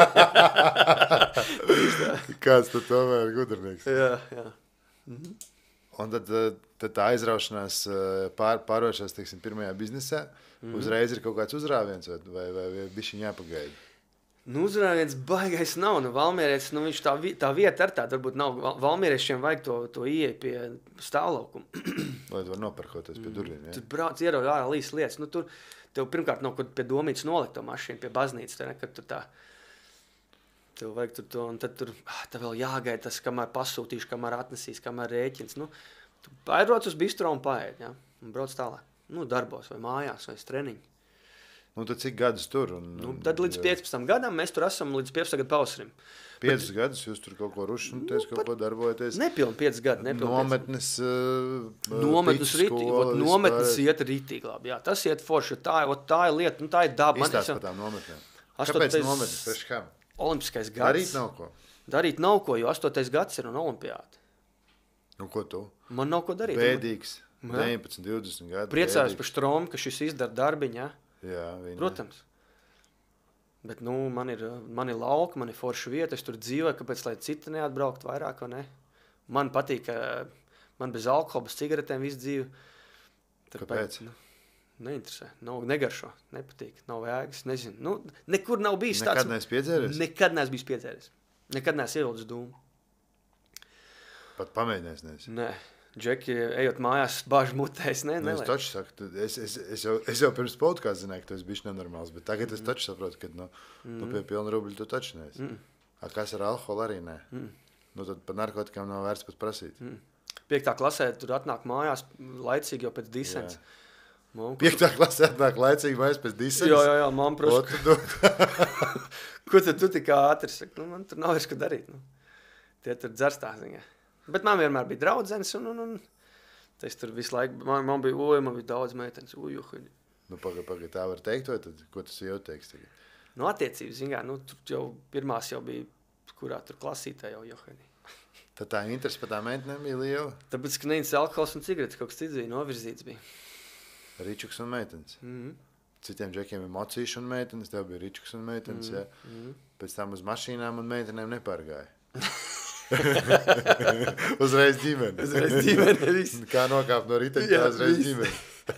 Kāds tad tomēr ir gudrnieks? Jā, jā. Mhm. Un tad, tad tā aizraušanās pār, pārvēršās, teiksim, pirmajā biznesā, mm. uzreiz ir kaut kāds uzrāviens vai, vai, vai, vai bišķiņ jāpagaida? Nu, uzrāviens baigais nav. Nu, Valmierietis, nu, viņš tā, tā vieta ar tāda varbūt nav. Valmieriešiem vajag to, to ieeja pie stāvlaukuma. Lai tu var nopērkoties pie durvīm, ja? Tur brauc, ierauj ārā līs lietas. Nu, tur tev pirmkārt nav, kad pie domītas nolikt to mašīnu, pie baznīcas, tā, ne, kad tu tā... Tev vajag tur to, un tad tur tev vēl jāgaida tas, kamēr pasūtīšu, kamēr atnesīs, kamēr rēķins. Nu, tu aizbrauc uz bistro un paēd, ja? Un brauc tālāk. Nu, darbos vai mājās vai treniņi. Nu, tad cik gadus tur? Un, nu, tad līdz piecpadsmitam gadam mēs tur esam līdz piecpadsmitam gadu pavasarim. piecus gadus jūs tur kaut ko rušināties, nu, kaut ko darbojaties? Nepilni piecus gadu. Nepilni nometnes, uh, nometnes, rītī, skola, nometnes iet rītīgi labi. Jā, tas iet forši. Tā, tā ir lieta, nu, tā ir daba. Izstāst par tām nometnēm. Kāpēc nometnes? Priekš kam? Olimpiskais gads. Darīt nav ko? Darīt nav ko, jo astotais gads ir un olimpiāda. Nu, ko tu? Man nav ko darīt. Bēdīgs, deviņpadsmit, divdesmit gadu. Priecājos par Štromu, ka šis izdara darbiņu, ja? Jā, viņa. Protams. Bet, nu, man ir, man ir lauka, man ir forša vieta, es tur dzīvoju, kāpēc, lai citi neatbraukt vairāk, vai ne? Man patīk, ka man bez alkohola, bez cigaretēm visu dzīvi. Kāpēc? Nu, neinteresē, nav, negaršo, nepatīk, nav vēgas, nezinu. Nu, nekur nav bijis Nekad tāds. Nekad neesi piedzēries? Nekad neesmu bijis piedzēries. Nekad neesmu ievilcis dūmu. Pat pamēģinājis neesi? Nē. Džeki, ejot mājās, bāž mutēs, ne? Nu, es taču saku, tu, es, es, es, jau, es jau pirms podkāsta zināju, ka tu esi bijis nenormāls, bet tagad es taču saprotu, ka nu, mm. nu, pie pilna rubļa tu taču neesi. Mm. A, kas ar alkoholu arī nē? Mm. Nu, tad par narkotikām nav vērts pat prasīt. Mm. Piektā klasē tur atnāk mājās laicīgi jau pēc disens. Mom, Piektā klasē atnāk laicīgi mājās pēc disens? Jā, jā, jā, man prost. Ko tad tu tik ātri saki? Nu, man tur nav vairs, ko darīt. Nu. Tie tur dzerstā ziņā. Bet man vienmēr bija draudzenes, un, un, un es tur visu laiku, man, man bija, oj, man bija daudz meitenes, uj, uj. Nu, pagaid, pagaid, tā var teikt, vai tad, ko tas jau teiks tagad? Nu, attiecības, ziņā, nu, tur jau pirmās jau bija, kurā tur klasītē jau johani. Tad tā interesi par tā meitenēm bija liela? Tāpēc, ka neintas alkohols un cigaretes, kaut kas cits bija, novirzīts bija. Ričuks un meitenes. Mm-hmm. Citiem džekiem ir mocīši un meitenes, tev bija ričuks un meitenes, mm-hmm. jā. Pēc tam uz mašīnām un meitenēm nepārgāja. Uzreiz ģimene. Uzreiz ģimene, viss. Kā nokāp no riteņa, tā uzreiz ģimene.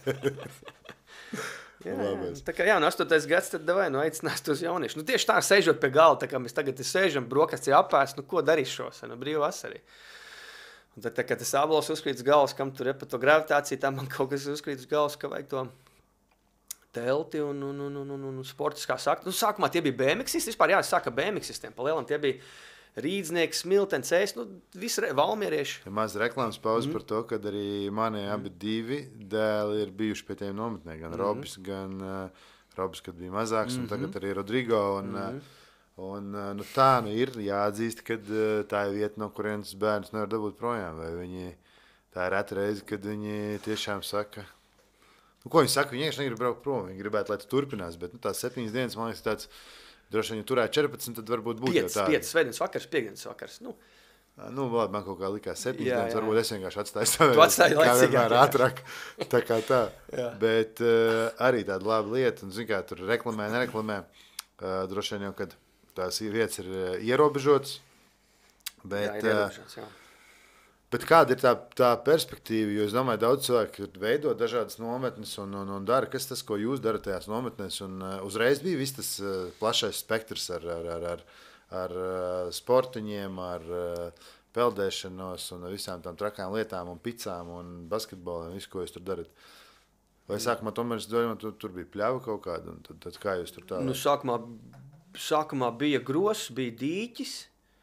jā, jā. Tā kā jā, no astotais gads, tad davai, nu aicinās tos jaunieši. Nu tieši tā, sēžot pie gala, tā kā mēs tagad sēžam, brokastī apēst, nu ko darīs šos, nu brīva vasarī. Un tad, tā kā tas ābols uzkrīt uz galvas, kam tur ir pa to gravitāciju, tā man kaut kas uzkrīt uz galvas, ka vajag to telti un, un, un, un, un, un sportis, kā saka. Nu, sākumā tie bija B M X-isti, vispār jā, es sāka B M X-istiem, pa lielam tie bija Rīdznieks, Smiltens, es, nu, visi re, valmierieši. Ja maz reklāmas pauze mm. par to, kad arī mani mm. abi divi dēli ir bijuši pie tiem nometnē, gan mm. Robis, gan uh, Robis, kad bija mazāks, mm-hmm. un tagad arī Rodrigo. Un, mm-hmm. uh, un uh, nu, tā nu ir jāatzīst, kad uh, tā ir vieta, no kurienes bērns nevar dabūt projām. Vai viņi, tā ir reta reize, kad viņi tiešām saka, nu, ko viņi saka, viņi vienkārši negrib braukt prom, viņi gribētu, lai tu turpinās, bet nu, tās septiņas dienas, man liekas, tāds, droši vien, ja turētu četrpadsmit, tad varbūt būtu piec, jau tā. piecas svētdienas vakars, piekdienas vakars. Nu, nu labi, man kaut kā likās septiņas jā, dienas, jā. varbūt es vienkārši atstāju savu. Tu atstāji laicīgāk. Kā vienmēr ātrāk, tā kā tā. Jā. Bet uh, arī tāda laba lieta, un zin kā, tur reklamē, nereklamē, uh, droši vien jau, kad tās vietas ir uh, ierobežotas. Bet, jā, ir ierobežotas, jā. Bet kāda ir tā, tā perspektīva? Jo es domāju, daudz cilvēku veido dažādas nometnes un, un, un dara. Kas tas, ko jūs darat tajās nometnēs? Un, uh, uzreiz bija viss tas uh, plašais spektrs ar, ar, ar, ar, ar uh, sportiņiem, ar uh, peldēšanos un visām tām trakām lietām un picām un basketboliem, visu, ko jūs tur darat. Vai sākumā tomēr es domāju, tur, tur bija pļava kaut kāda? Un tad, tad kā jūs tur tālāk? Nu, sākumā, sākumā bija gross, bija dīķis.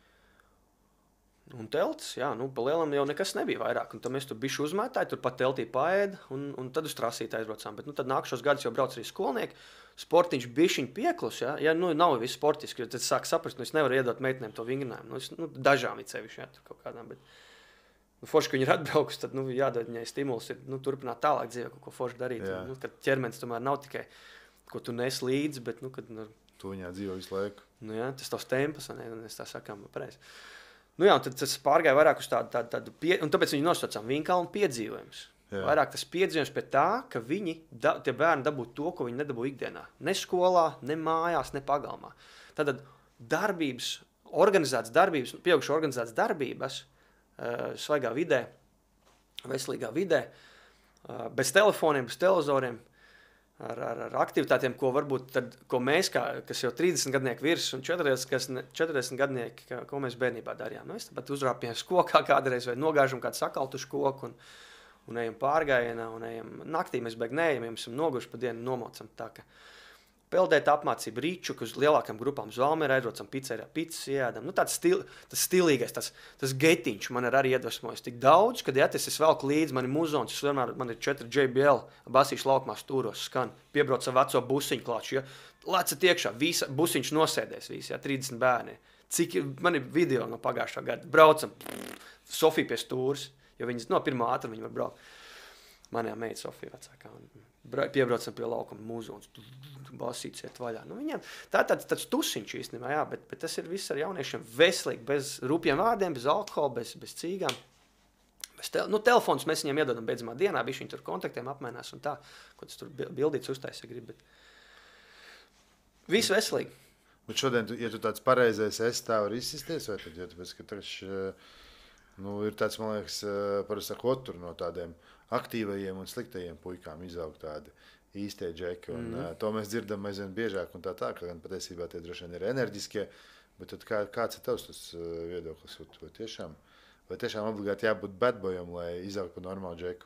Un teltis, jā, nu, pa lielam jau nekas nebija vairāk. Un tad mēs tur bišķi uzmētāji, tur pat teltī paēda, un, un tad uz trasīti aizbraucām. Bet nu, tad nākušos gadus jau brauc arī skolnieki. Sportiņš bišķiņ pieklus, jā, ja nu nav viss sportiski, jo tad sāk saprast, nu, es nevaru iedot meitenēm to vingrinājumu. Nu, es, nu, dažām it sevišķi, jā, tur kaut kādām, bet nu, forši, ka viņi ir atbraukusi, tad, nu, jādod viņai stimuls ir, nu, turpināt tālāk dzīvē, kaut ko forši darīt. Un, nu, kad ķermenis tomēr nav tikai, ko tu nes līdzi, bet, nu, kad, nu, tu viņā dzīvo visu laiku. Nu, jā, tas tavs tempas, un es tā sakām, pareizi. Nu jā, un tad tas pārgāja vairāk uz tādu, tādu, tādu pie... un tāpēc viņi nosaucām Vinkalnu piedzīvojums. Jā. Vairāk tas piedzīvojums pie tā, ka viņi, da, tie bērni dabūtu to, ko viņi nedabū ikdienā. Ne skolā, ne mājās, ne pagalmā. Tātad darbības, organizētas darbības, pieaugušu organizētas darbības, uh, svaigā vidē, veselīgā vidē, uh, bez telefoniem, bez televizoriem, ar, ar, ar aktivitātiem, ko varbūt tad, ko mēs, kā, kas jau trīsdesmit gadnieki virs un četrdesmit gadnieki, kā, ko mēs bērnībā darījām. Nu, es tāpat uzrāpjām kokā kādreiz vai nogāžam kādu sakaltušu koku un, un ejam pārgājienā un ejam naktī, mēs beig neejam, ja mēs esam noguši pa dienu nomocam tā, ka peldēt apmācību rīčuku uz lielākām grupām uz Valmierā, aizrocam pizzerā, pizzas iēdam. Nu, tāds stil, tas stilīgais, tas, tas getiņš man ir arī iedvesmojis tik daudz, kad ja tas es velku līdzi, man ir muzons, es vienmēr, man ir četri J B L, basīšu laukumā stūros skan, piebrauc ar veco busiņu klāču, ja, lēcat iekšā, visa, busiņš nosēdēs visi, ja, trīsdesmit bērni. Cik, man ir video no pagājušā gada, braucam, Sofija pie stūras, jo viņas, no pirmā ātra viņi var braukt. Manējā meita Sofija vecākā, un piebraucam pie laukuma muzons, basīts iet vaļā. Nu, viņiem, tā ir tāds, tāds tusiņš īstenībā, jā, bet, bet tas ir viss ar jauniešiem veselīgi, bez rupjiem vārdiem, bez alkohola, bez, bez cīgām. Bez te, nu, telefons mēs viņiem iedodam beidzamā dienā, bišķi viņi tur kontaktiem apmainās un tā, ko tas tur bildīts uztaisa grib, bet viss veselīgi. Bet šodien, tu, ja tu tāds pareizais esi, tā var izsisties, vai tad, ja tāpēc, ka taču, nu, ir tāds, man liekas, parasti ar otru no tādiem aktīvajiem un sliktajiem puikām izaug tādi īstie džeki, un mm. to mēs dzirdam aizvien biežāk, un tā tā, ka gan patiesībā tie droši vien ir enerģiskie, bet tad kā, kāds ir tavs tas viedoklis, vai tiešām, vai tiešām obligāti jābūt badboyam, lai izaug par normālu džeku?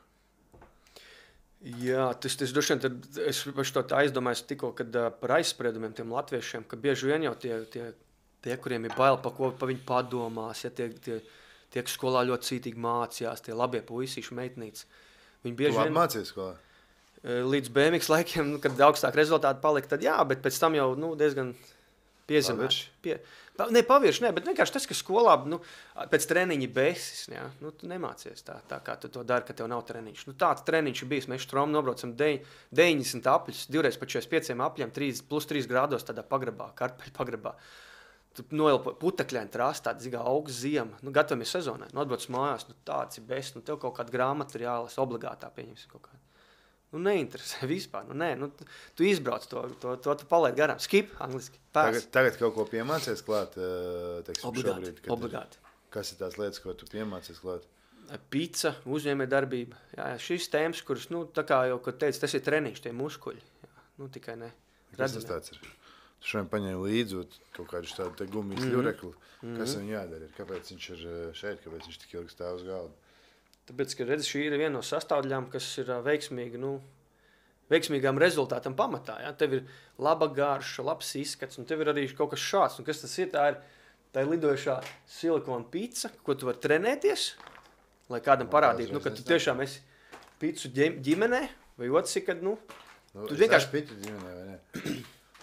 Jā, tas, tas droši vien, tad es par to tā aizdomājos tikko, kad uh, par aizspriedumiem tiem latviešiem, ka bieži vien jau tie, tie, tie kuriem ir bail, pa ko pa viņi padomās, ja tie, tie, tie, kas skolā ļoti cītīgi mācījās, tie labie puisīši, meitnītes. Viņi bieži tu labi vien mācījies skolā? Līdz B M X laikiem, kad augstāk rezultāti palika, tad jā, bet pēc tam jau nu, diezgan piezemēši. Pie, pa, ne pavirši, ne, bet vienkārši tas, ka skolā nu, pēc treniņa besis, jā, nu, tu nemācies tā, tā, kā tu to dari, ka tev nav treniņš. Nu, tāds treniņš ir bijis, mēs štromu nobraucam deviņdesmit apļus, divreiz pa četrdesmit pieciem apļiem, plus trīs grādos tādā pagrabā, kartupeļu pagrabā. Tu noelpo putekļaini trās, tāda zigā augsts ziema, nu, gatavamies sezonai, nu, atbrauc mājās, nu, tāds ir best, nu, tev kaut kāda grāmateriālas obligātā pieņemsim kaut kādu. Nu, neinteresē vispār. Nu, nē, nu, tu, tu izbrauc to, to, to tu palaid garām. Skip, angliski. Tagad, tagad kaut ko piemācies klāt, teiksim, obligāti, šobrīd. Obligāti. Kas ir tās lietas, ko tu piemācies klāt? Pica, uzņēmē darbība. Jā, šīs tēmas, kuras, nu, tā kā jau, kad teicu, tas ir treniņš, tie muskuļi. Jā, nu, tikai ne. Kas tas tāds ir? Tu šodien paņēmi līdzi kaut kādu tādu te gumijas mm -hmm. ļurekli. Kas mm -hmm. viņu jādara? Kāpēc viņš ir šeit? Kāpēc viņš tik ilgi stāv uz galda? Tāpēc, ka redz, šī ir viena no sastāvdaļām, kas ir veiksmīga, nu, veiksmīgām rezultātam pamatā. Ja? Tev ir laba garša, labs izskats, un tev ir arī kaut kas šāds. Un kas tas ir? Tā ir, tā ir lidojošā silikona pica, ko tu vari trenēties, lai kādam parādītu, nu, ka tu tiešām esi picu ģimenē, vai otrs ir, kad, nu, nu tu vienkārši... picu ģimenē, vai ne?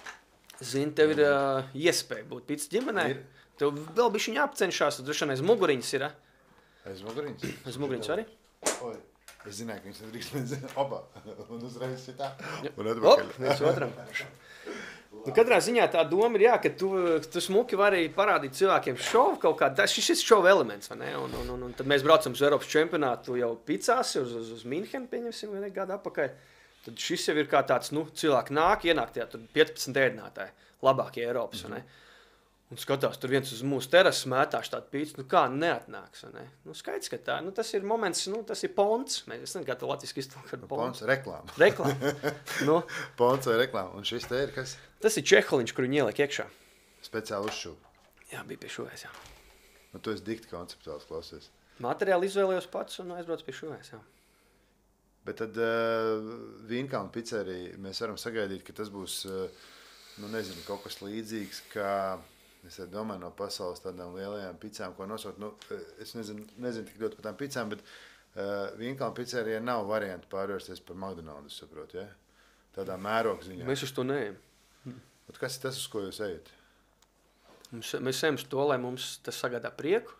Zini, tev ir uh, iespēja būt picu ģimenē. Ir. Tev vēl bišķiņ jāapcenšās, tu droši vien aiz muguriņas ir, Aiz muguriņas? Aiz muguriņas arī? Oi, es zināju, ka viņš nedrīkst nezinu, oba, un uzreiz ir tā, un atpakaļ. Op, viens otram. Nu, katrā ziņā tā doma ir, jā, ka tu, tu smuki vari parādīt cilvēkiem šovu kaut kādu, šis ir šovu elements, vai ne? Un, un, un, un tad mēs braucam uz Eiropas čempionātu jau picās, uz, uz, uz Minhenu, pieņemsim, vai ne, gadu apakaļ. Tad šis jau ir kā tāds, nu, cilvēki nāk, ienāk tajā, tur piecpadsmit ēdinātāji, labākie Eiropas, vai ne? Un skatās, tur viens uz mūsu terases mētāši tādu pīci, nu kā neatnāks, vai ne? Nu skaidrs, ka tā, nu tas ir moments, nu tas ir ponts. Mēs esam kā to latviski iztulkot ponts. Ponts, reklāma. Reklāma. Nu, ponts vai reklāma. Un šis te ir kas? Tas ir čeholiņš, kur viņi ieliek iekšā. Speciāli uzšūp. Jā, bija pie šuvēs, jā. Nu tu esi dikti konceptuāls klausies. Materiāli izvēlējos pats un aizbrauc pie šuvēs, jā. Bet tad uh, Vīnkalna pizzerija mēs varam sagaidīt, ka tas būs, uh, nu nezinu, kaut kas līdzīgs, kā... Es domāju no pasaules tādām lielajām pizzām, ko nosaukt. Nu, es nezinu, nezinu tik ļoti par tām pizzām, bet uh, Vīnkalna pizzerijai nav varianti pārvērsties par McDonald's, saprotu, ja? Tādā mēroga ziņā. Mēs uz to neejam. Bet kas ir tas, uz ko jūs ejat? Mums, mēs ejam uz to, lai mums tas sagādā prieku.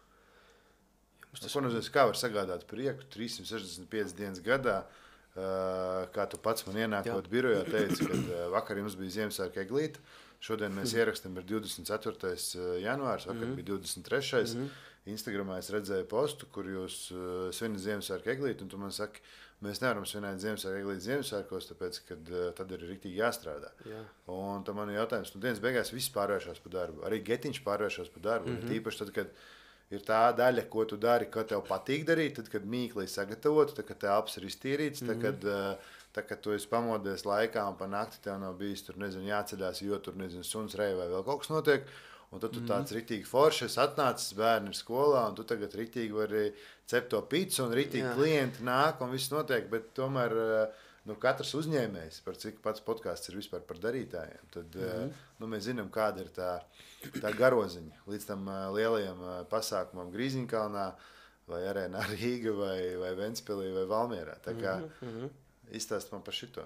Tas... Nu, ko nozīmēs, kā var sagādāt prieku trīssimt sešdesmit piecas dienas gadā, uh, kā tu pats man ienākot birojā teici, kad uh, vakar jums bija Ziemassvētku eglīte. Šodien mēs ierakstām ir divdesmit ceturtais janvārs, vakar mm -hmm. bija divdesmit trešais Mm -hmm. Instagramā es redzēju postu, kur jūs uh, svinat Ziemassvētku eglīti, un tu man saki, mēs nevaram svinēt Ziemassvētku eglīti Ziemassvētkos, tāpēc, kad uh, tad ir riktīgi jāstrādā. Jā. Un tad man ir jautājums, nu dienas beigās viss pārvēršās par darbu, arī Getiņš pārvēršās par darbu, mm -hmm. tīpaši tad, kad ir tā daļa, ko tu dari, ko tev patīk darīt, tad, kad mīkli sagatavotu, tad, kad telpas ir iztīrīts, tad, kad... Uh, Tā, kad tu esi pamodies laikā un pa nakti tev nav bijis tur, nezinu, jāceļās, jo tur, nezinu, suns reja vai vēl kaut kas notiek. Un tad tu tāds riktīgi forši esi atnācis, bērni ir skolā, un tu tagad riktīgi vari cept to picu, un riktīgi Jā. klienti nāk, un viss notiek. Bet tomēr nu, katrs uzņēmējs, par cik pats podcasts ir vispār par darītājiem, tad mm-hmm. nu, mēs zinām, kāda ir tā, tā garoziņa līdz tam lielajam pasākumam Grīziņkalnā, vai Arēnā Rīga, vai, vai Ventspilī, vai Valmierā. Tā kā mm-hmm. izstāst man par šito.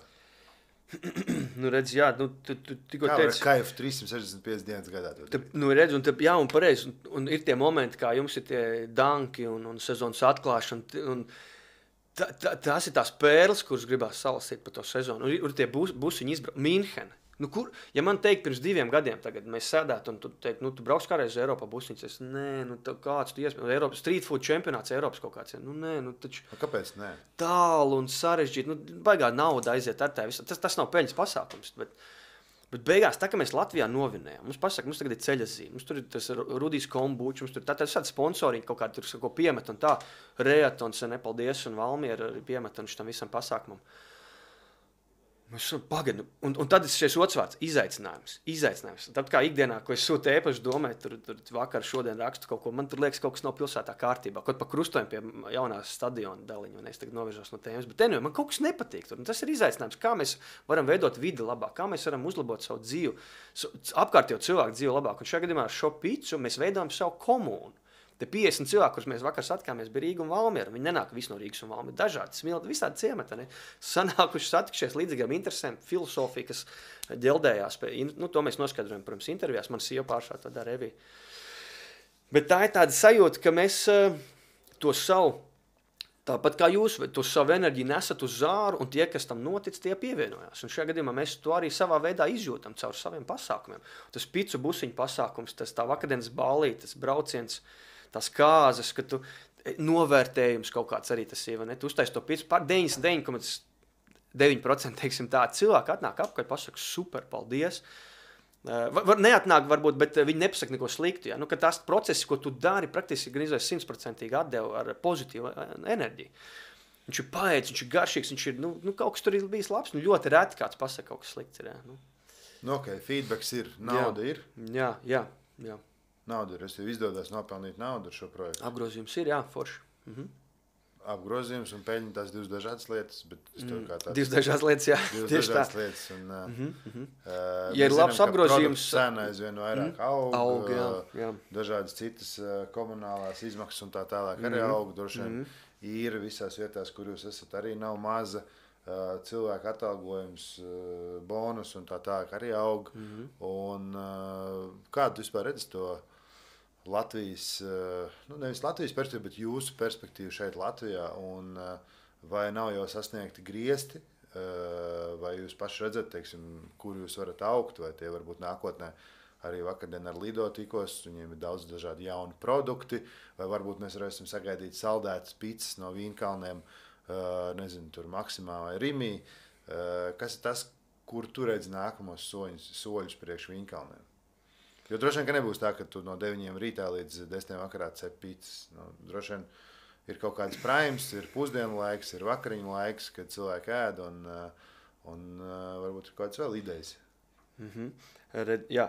Nu, redz, jā, nu, tu, tu tikko kā teici... Kā var kaifu trīssimt sešdesmit piecas dienas gadā? Te, nu, redz, un te, jā, un pareizi, un, un ir tie momenti, kā jums ir tie danki un, un sezonas atklāšana, un tā, tā, tās ir tās pērles, kuras gribās salasīt par to sezonu. Un ir, ir tie bus, busiņi izbraukt. Minhena. Nu, kur, ja man teikt, pirms diviem gadiem tagad mēs sēdētu un tu teikt, nu, tu brauks kādreiz uz Eiropā busiņas, es, nē, nu, tā, kāds tu iespēj, Eiropas street food čempionāts Eiropas kaut kāds, nu, nē, nu, taču... Kāpēc nē? Tālu un sarežģīt, nu, baigā nauda aiziet ar tā, tas, tas nav peļņas pasākums, bet Bet beigās, tā kā mēs Latvijā novinējām, mums pasaka, mums tagad ir ceļa zīme, mums tur ir tas Rudijs Kombučs, mums tur tā, tā, tādi sponsoriņi kaut kādi tur ko piemet un tā, Reatons, nepaldies, un Valmiera piemet un šitam visam pasākumam. Mēs pagaidu, un, un tad ir šis otrs vārds, izaicinājums, izaicinājums. Tad kā ikdienā, ko es sūtu ēpaši domāju, tur, tur vakar šodien rakstu kaut ko, man tur liekas kaut kas nav pilsētā kārtībā, kaut pa krustojumu pie jaunās stadiona daliņa, un es tagad novirzos no tēmas, bet anyway, man kaut kas nepatīk tur, un tas ir izaicinājums, kā mēs varam veidot vidi labāk, kā mēs varam uzlabot savu dzīvi, apkārtējo cilvēku dzīvi labāk, un šajā gadījumā ar šo picu mēs veidojam savu komūnu. Te piecdesmit cilvēki, kurus mēs vakar satikāmies, bija Rīga un Valmiera. Viņi nenāk visi no Rīgas un Valmiera. Dažādi smilti, visādi ciemati. Sanākuši satikšies līdzīgām interesēm, filosofija, kas ģeldējās. Pie, nu, to mēs noskaidrojam, protams, intervijās. Man sieva pāršā to dara Evija. Bet tā ir tāda sajūta, ka mēs uh, to savu, tāpat kā jūs, to savu enerģiju nesat uz zāru, un tie, kas tam notic, tie pievienojās. Un šajā gadījumā mēs to arī savā veidā izjūtam caur saviem pasākumiem. Tas picu busiņu pasākums, tas tā vakardienas ballī, tas brauciens, tās kāzas, ka tu novērtējums kaut kāds arī tas ir, ne? Tu uztais to picu par deviņdesmit deviņi komats deviņi procenti, teiksim tā, cilvēki atnāk apkārt, pasaka super, paldies. Var, var neatnāk varbūt, bet viņi nepasaka neko sliktu, ja? Nu, ka tās procesi, ko tu dari, praktiski gan izvēs simtprocentīgi atdevu ar pozitīvu enerģiju. Viņš ir paēdis, viņš ir garšīgs, viņš ir, nu, nu kaut kas tur ir bijis labs, nu ļoti reti kāds pasaka kaut kas slikts ir, ja? Nu. Nu, ok, feedbacks ir, nauda jā. ir. Jā, jā, jā. Nauda ir, es tev izdodas nopelnīt naudu ar šo projektu. Apgrozījums ir, jā, forši. Mhm. Apgrozījums un peļņa tās divas dažādas lietas, bet es tev kā tāds... Divas dažādas lietas, jā. Divas dažādas lietas. Un, mm -hmm. uh, ja ir labs apgrozījums... Cena aizvien vairāk mm, aug, aug jā, jā. dažādas citas uh, komunālās izmaksas un tā tālāk arī mm -hmm. aug. Droši vien mm -hmm. īra visās vietās, kur jūs esat, arī nav maza. Uh, cilvēku atalgojums, uh, bonus un tā tālāk arī aug. Mm -hmm. Un uh, kādu vispār redzi to Latvijas, uh, nu nevis Latvijas perspektīvu, bet jūsu perspektīvu šeit Latvijā, un uh, vai nav jau sasniegti griesti, uh, vai jūs paši redzat, teiksim, kur jūs varat augt, vai tie varbūt nākotnē arī vakardien ar Lido tikos, viņiem ir daudz dažādi jauni produkti, vai varbūt mēs varēsim sagaidīt saldētas picas no Vīnkalniem, Uh, nezinu, tur Maksimā vai Rimī, uh, kas ir tas, kur tu redzi nākamos soļus, soļus priekš Vīnkalniem? Jo droši vien, ka nebūs tā, ka tu no deviņiem rītā līdz desmitiem vakarā cep pīcis. Nu, droši vien ir kaut kāds praims, ir pusdienu laiks, ir vakariņu laiks, kad cilvēki ēd, un, uh, un uh, varbūt ir kāds vēl idejas. Mm-hmm. Red, jā.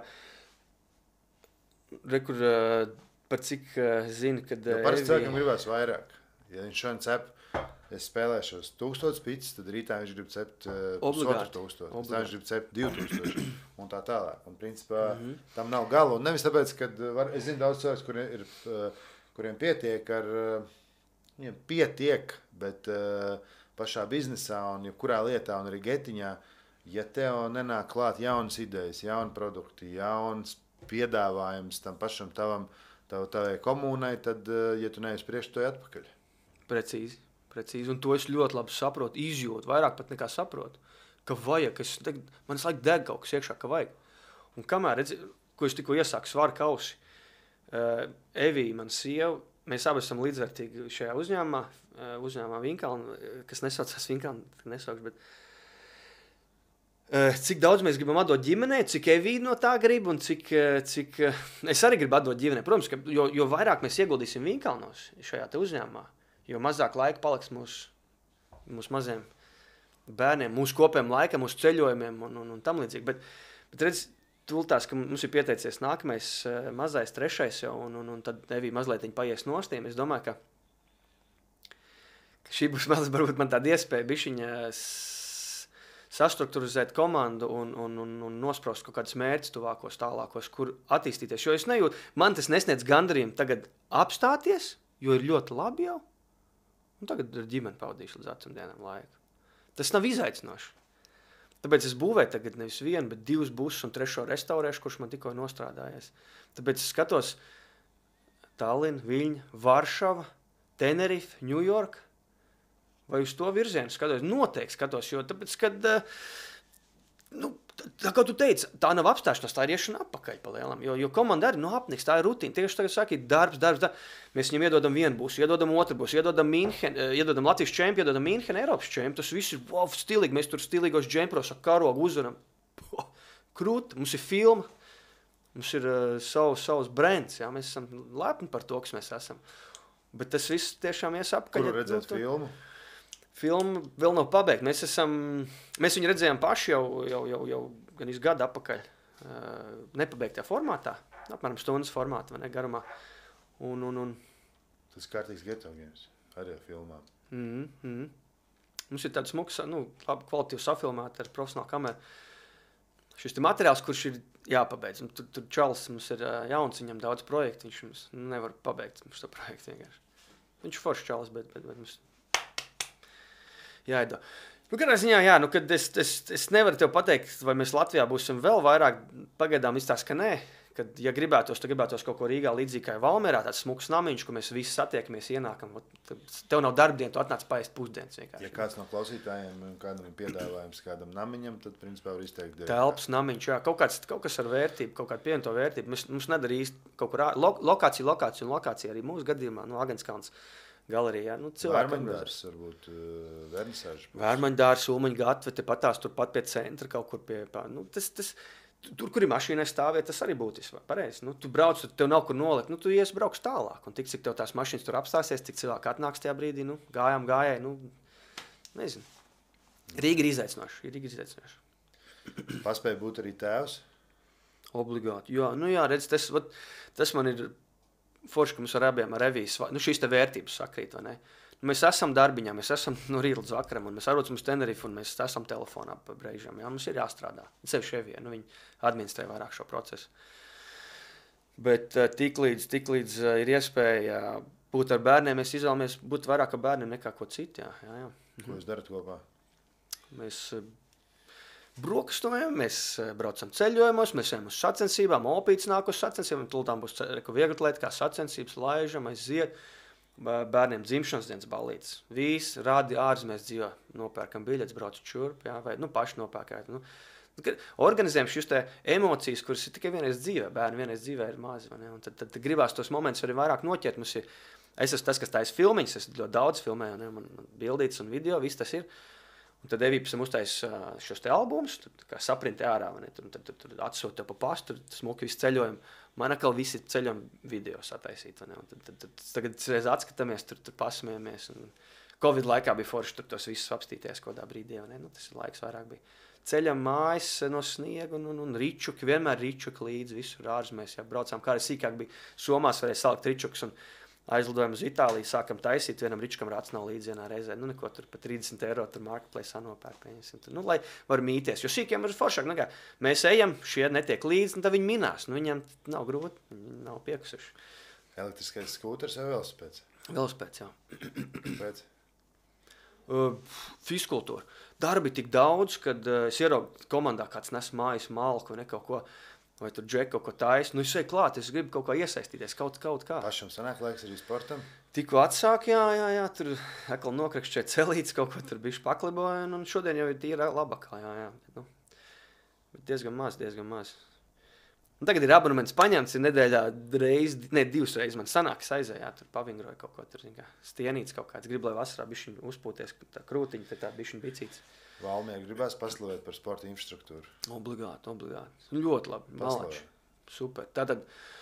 Rekur, uh, par cik uh, zini, kad... Jo parasti cilvēkam gribās vairāk. Ja viņš šodien cep, es spēlēšu uz tūkstotis pīcis, tad rītā viņš grib cept uh, pusotru tūkstoši, tad viņš grib cept divu tūkstoši un tā tālāk. Un principā mm -hmm. tam nav gala. Un nevis tāpēc, ka var, es zinu daudz cilvēks, kuriem, ir, uh, kuriem pietiek ar, uh, viņiem pietiek, bet uh, pašā biznesā un jebkurā lietā un arī getiņā, ja tev nenāk klāt jaunas idejas, jauni produkti, jauns piedāvājums tam pašam tavam, tav, tavai komūnai, tad, uh, ja tu nevis priekš, to atpakaļ. Precīzi. Precīzi, un to es ļoti labi saprotu, izjūtu, vairāk pat nekā saprotu, ka vajag, ka es, man es laik deg kaut kas iekšā, ka vajag. Un kamēr, redzi, ko es tikko iesāku, svaru kausi, uh, Evija, man sieva, mēs abi esam līdzvērtīgi šajā uzņēmumā, uh, uzņēmumā Vīnkalna, kas nesaucās Vīnkalna, nesaukšu, bet uh, cik daudz mēs gribam atdot ģimenei, cik Evija no tā grib, un cik, uh, cik uh, es arī gribu atdot ģimenei. Protams, ka jo, jo vairāk mēs ieguldīsim Vīnkalnos šajā te uzņēmumā, jo mazāk laika paliks mūsu, mūsu maziem bērniem, mūsu kopējiem laikam, mūsu ceļojumiem un, un, un tam līdzīgi. Bet, bet redz, tultās, ka mums ir pieteicies nākamais mazais, trešais jau, un, un, un tad Evija mazlietiņ paies nostiem. Es domāju, ka, ka šī būs varbūt man tāda iespēja bišķiņa sastrukturizēt komandu un, un, un, un nospraust kaut kādus mērķus tuvākos, tālākos, kur attīstīties. Jo es nejūtu, man tas nesniedz gandarījumu tagad apstāties, jo ir ļoti labi jau. Un tagad ar ģimeni pavadīšu līdz vecumdienām laiku. Tas nav izaicinoši. Tāpēc es būvēju tagad nevis vienu, bet divus busus un trešo restaurēšu, kurš man tikko nostrādājies. Tāpēc es skatos Tallinn, Viļņa, Varšava, Tenerife, New York. Vai uz to virzienu skatos? Noteikti skatos, jo tāpēc, kad... Nu, tā kā tu teici, tā nav apstāšanās, tā ir iešana atpakaļ pa lielam, jo, jo komanda arī no apniks, tā ir rutīna. Tieši tagad saka, darbs, darbs, darbs. Mēs viņam iedodam vienu būsu, iedodam otru būsu, iedodam Mīnhen, iedodam Latvijas čempi, iedodam Mīnhen, Eiropas čempi. Tas viss ir, wow, stilīgi, mēs tur stilīgos džempros ar karogu uzvaram. krūti, mums ir filma, mums ir uh, savs, savs brands, jā, mēs esam lepni par to, kas mēs esam. Bet tas viss tiešām ies apkaļ. Kur redzēt nu, filmu? Filma vēl nav pabeigta. Mēs, esam, mēs viņu redzējām paši jau, jau, jau, jau gan iz gadu apakaļ. Uh, nepabeigtajā formātā, apmēram stundas formātā, vai ne, garumā. Un, un, un... Tas kārtīgs geto games, arī ar filmām. Mm -hmm. Mums ir tāds smuks, nu, labi kvalitīvi safilmēti ar profesionālu kameru. Šis te materiāls, kurš ir jāpabeidz. Un tur, tur Čarls mums ir uh, jauns, viņam daudz projektu, viņš mums nevar pabeigt mums to projektu vienkārši. Viņš foršs Čarls, bet, bet, bet mums jāido. Nu, kādā ziņā, jā, nu, kad es, es, es nevaru tev pateikt, vai mēs Latvijā būsim vēl vairāk, pagaidām izstāst, ka nē. Kad, ja gribētos, tad gribētos kaut ko Rīgā līdzīgi kā Valmierā, tāds smuks namiņš, kur mēs visi satiekamies, ienākam. Tev nav darbdiena, tu atnāc paēst pusdienas vienkārši. Ja kāds no klausītājiem kādam ir piedāvājums kādam namiņam, tad principā var izteikt dēļ. Telpas namiņš, jā, kaut, kāds, kaut kas ar vērtību, kaut kādu pievienoto vērtību. Mēs, mums nedara īsti kaut kur lo, lokācija, lokācija un lokācija arī mūsu gadījumā, no Agenskalns galerijā. Nu, Vērmaņdārs, varbūt uh, vernisāžu. Vērmaņdārs, Ulmaņa gatve, tepat tās turpat pie centra kaut kur pie, nu, tas, tas, tur, kur ir mašīnai stāvēt, tas arī būtiski, pareizi. Nu, tu brauc, tu tev nav kur nolikt, nu, tu ies brauks tālāk. Un tik, cik tev tās mašīnas tur apstāsies, cik cilvēki atnāks tajā brīdī, nu, gājām, gājai, nu, nezinu. Rīga ir izaicinoša, Rīga ir izaicinoša. Paspēja būt arī tēvs? Obligāti, jā, nu jā, redz, tas, vat, tas man ir forši, ka mums ar abiem ar revijas, nu, šīs te vērtības sakrīt, vai ne? Mēs esam darbiņā, mēs esam no rīta līdz vakaram, un mēs arodamies uz Tenerifu, un mēs esam telefonā pa brīžiem. Jā, mums ir jāstrādā. Sevi ševie, nu, viņi administrē vairāk šo procesu. Bet uh, tik līdz, tik līdz uh, ir iespēja būt ar bērniem, mēs izvēlamies būt vairāk ar bērniem nekā ko citu. Jā, jā, jā. Ko jūs darat kopā? Mēs uh, brokastojam, mēs uh, braucam ceļojumos, mēs ejam uz sacensībām, opīts nāk uz sacensībām, tultām būs vieglatlēti kā sacensības, laižam, aiziet. Bērniem dzimšanas dienas ballītes. Visi rādi ārzemēs dzīvo, nopērkam biļetes, brauc čurp, jā, vai nu, paši nopērkāt. Nu, organizējam šīs te emocijas, kuras ir tikai vienreiz dzīvē. Bērni vienreiz dzīvē ir mazi. Un tad, tad, tad gribās tos momentus arī vairāk noķert. Mums ir, es esmu tas, kas taisa filmiņas, es ļoti daudz filmēju, ne, man bildītas un video, viss tas ir. Un tad Evīps uztais šos te albumus, kā saprintē ārā, ne, tur, tad, tad, tad atsūt tev pa pastu, tur smuki visu ceļojumu. Man atkal visi ceļojumi video sataisīt, ne, un tad, tad, tad, tagad reiz atskatāmies, tur, tur pasmējamies. Un Covid laikā bija forši tur tos visus apstīties kodā brīdī, ne, nu, tas laiks vairāk bija. Ceļam mājas no sniega un, un, un ričuki, vienmēr ričuki līdzi, visur ārzemēs, jā, braucām, kā arī sīkāk bija Somās, varēja salikt ričuks un aizlidojam uz Itāliju, sākam taisīt, vienam ričukam rāds nav līdzi vienā reizē, nu neko tur pa trīsdesmit eiro tur marketplace nopērk, pieņemsim, tur, nu, lai var mīties, jo sīkiem ir foršāk, nekā mēs ejam, šie netiek līdzi, un tad viņi minās, nu, viņiem nav grūti, viņi nav piekusuši. Elektriskais skūters vai velosipēds? Velosipēds, jā. Pēc? Uh, Fiskultūra. Darbi tik daudz, kad uh, es ieraugu komandā kāds nes mājas malku vai ne kaut ko, vai tur džek kaut ko taisa. Nu, es eju klāt, es gribu kaut kā iesaistīties, kaut, kaut kā. Pašam sanāk laiks arī sportam? Tikko atsāk, jā, jā, jā, tur atkal nokrakšķēja celīts, kaut ko tur bišķi pakliboja, un šodien jau ir tīra labākā, jā, jā. Bet, nu, bet diezgan maz, diezgan maz. Un tagad ir abonements paņemts, ir nedēļā reiz, ne, divas reizes man sanāks aizējā, tur pavingroja kaut ko, tur, zin kā, stienīts kaut kāds, gribu, lai vasarā bišķiņ uzpūties, tā krūtiņa, tā bišķiņ bicīts. Valmiera gribēs paslavēt par sporta infrastruktūru. Obligāti, obligāti. Ļoti labi, malači. Super. Tātad...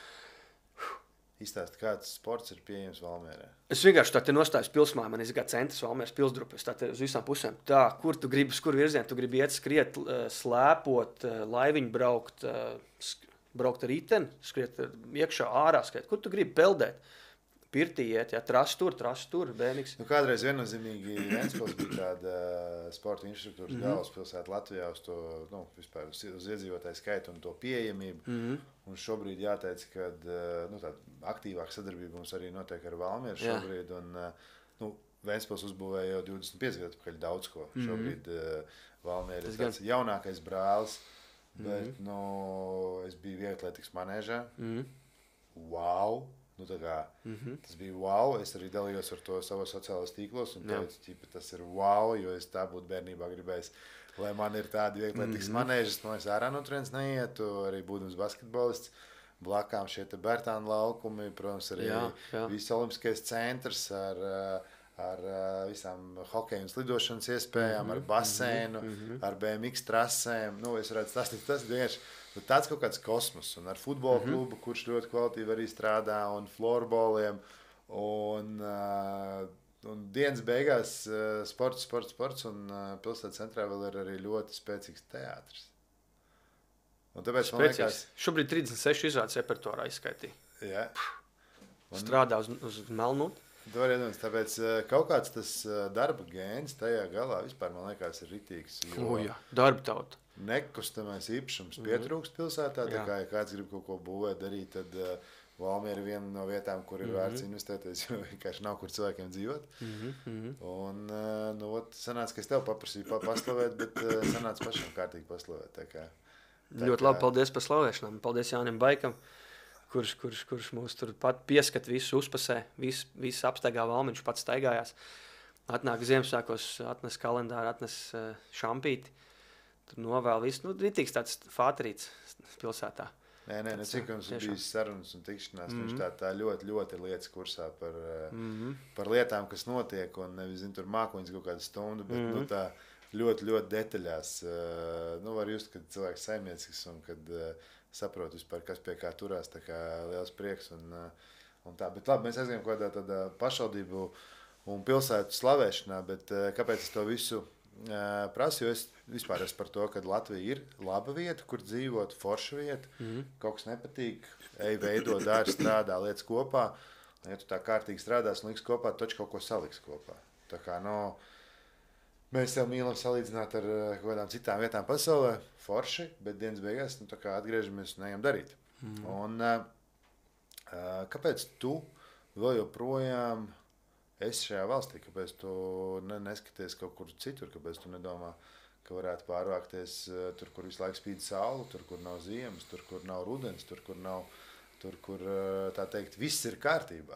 Izstāst, kāds sports ir pieejams Valmierē? Es vienkārši tā te nostājos pilsmā, man ir kā centrs Valmieras pilsdrupes, tā te uz visām pusēm. Tā, kur tu gribi, kur virzienā, tu gribi iet skriet, slēpot, laiviņu braukt, braukt ar riteni, skriet iekšā, ārā skriet. Kur tu gribi peldēt? Pirtī iet, jā, tras tur, tras tur, bēniks. Nu, kādreiz viennozīmīgi Ventspils bija tāda sporta infrastruktūras mm -hmm. galvaspilsēta Latvijā uz to, nu, vispār uz, uz iedzīvotāju skaitu un to pieejamību. Mm -hmm. Un šobrīd jāteic, ka, nu, tāda aktīvāka sadarbība mums arī notiek ar Valmieru šobrīd. Un, nu, Ventspils uzbūvēja jau divdesmit pieci gadu pakaļ daudz ko. Mm -hmm. Šobrīd Valmiera ir tāds jaunākais brālis, bet, mm -hmm. nu, es biju vieglatlētikas manēžā. Mm -hmm. Wow! Nu, tā kā, mm-hmm. tas bija wow, es arī dalījos ar to savos sociālos tīklos un teicu, ķipa, tas ir wow, jo es tā būtu bērnībā gribējis, lai man ir tādi vieglatlētikas mm-hmm. manēžas, no es ārā no turienes neietu, arī būdams basketbolists, blakām šie te Bērtāna laukumi, protams, arī jā, jā. viss olimpiskais centrs ar, ar uh, visām hokeja un slidošanas iespējām, Mhm, ar baseinu, mhm. ar B M X trasēm. Nu, es varētu stāstīt, tas ir vienkārši nu, tāds kaut kāds kosmos. Un ar futbola Mhm. klubu, kurš ļoti kvalitīvi arī strādā, un florboliem. Un, uh, un dienas beigās uh, sports, sports, sports, un uh, pilsētas centrā vēl ir arī ļoti spēcīgs teātris. Un tāpēc man Spēcīgs. liekas, Šobrīd trīsdesmit seši izrādes repertuārā izskaitīja. jā. Un- Strādā uz, uz melnu. Tu vari iedomāties, tāpēc uh, kaut kāds tas uh, darba gēns tajā galā vispār, man liekas, ir ritīgs. O, jā, darba tauta. Nekustamais īpašums pietrūkst pilsētā. Tā Jā. kā ja kāds grib kaut ko būvēt, darīt, tad uh, Valmiera ir viena no vietām, kur ir Mhm. vērts investēties, jo vienkārši nav kur cilvēkiem dzīvot. Mhm, mhm. Un, uh, nu, ot, sanāca, ka es tev paprasīju pa paslavēt, bet uh, sanāca pašam kārtīgi paslavēt. Tā kā, tā Ļoti kā- labi, paldies par slavēšanām. Paldies Jānim Baikam, kurš, kurš, kurš mūs tur pat pieskat visu uzpasē, visu, visu apsteigā Valmiņš pats staigājās. Atnāk Ziemassvētkos, atnes kalendāru, atnes uh, šampīti. Tur novēl visu. Nu, ritīgs tāds fāterīts pilsētā. Nē, nē, ne, cik mums ir tiešām. bijis sarunas un tikšanās. Mm -hmm. Viņš Mhm. tā, tā ļoti, ļoti ir lietas kursā par, uh, Mm -hmm. par lietām, kas notiek. Un nevis zinu, tur mākoņas kaut kādu stundu, bet Mhm. nu, tā ļoti, ļoti detaļās. Uh, nu, var just, kad cilvēks saimniecisks un kad uh, saprot vispār, kas pie kā turās. Tā kā liels prieks. Un, uh, un tā. Bet labi, mēs aizgājām kaut kādā tādā pašvaldību un pilsētu slavēšanā, bet uh, kāpēc es to visu uh, prasu? Jo es vispār esmu par to, ka Latvija ir laba vieta, kur dzīvot, forša vieta. Mhm. Kaut kas nepatīk, ej, veido, dari, strādā, lietas kopā. Un, ja tu tā kārtīgi strādās un liks kopā, tad taču kaut ko saliks kopā. Tā kā, no, mēs jau mīlam salīdzināt ar eh, kaut kādām citām vietām pasaulē, forši, bet dienas beigās nu, tā kā atgriežamies un ejam darīt. Mm. Un, uh, uh, kāpēc tu vēl joprojām esi šajā valstī? Kāpēc tu ne, neskaties kaut kur citur? Kāpēc tu nedomā, ka varētu pārvākties uh, tur, kur visu laiku spīd saule, tur, kur nav ziemas, tur, kur nav rudens, tur, kur nav, tur, kur, uh, tā teikt, viss ir kārtībā?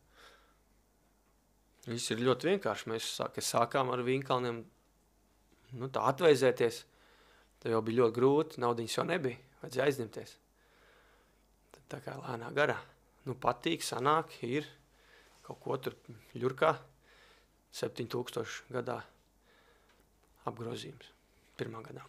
Viss ir ļoti vienkārši. Mēs sāk, sākām ar Vinkalniem nu, tā atveizēties. Tad jau bija ļoti grūti, naudiņas jau nebija, vajadzēja aizņemties. Tad tā kā lēnā garā. Nu, patīk, sanāk, ir kaut ko tur ļurkā. septiņi tūkstoši gadā apgrozījums. Pirmā gadā.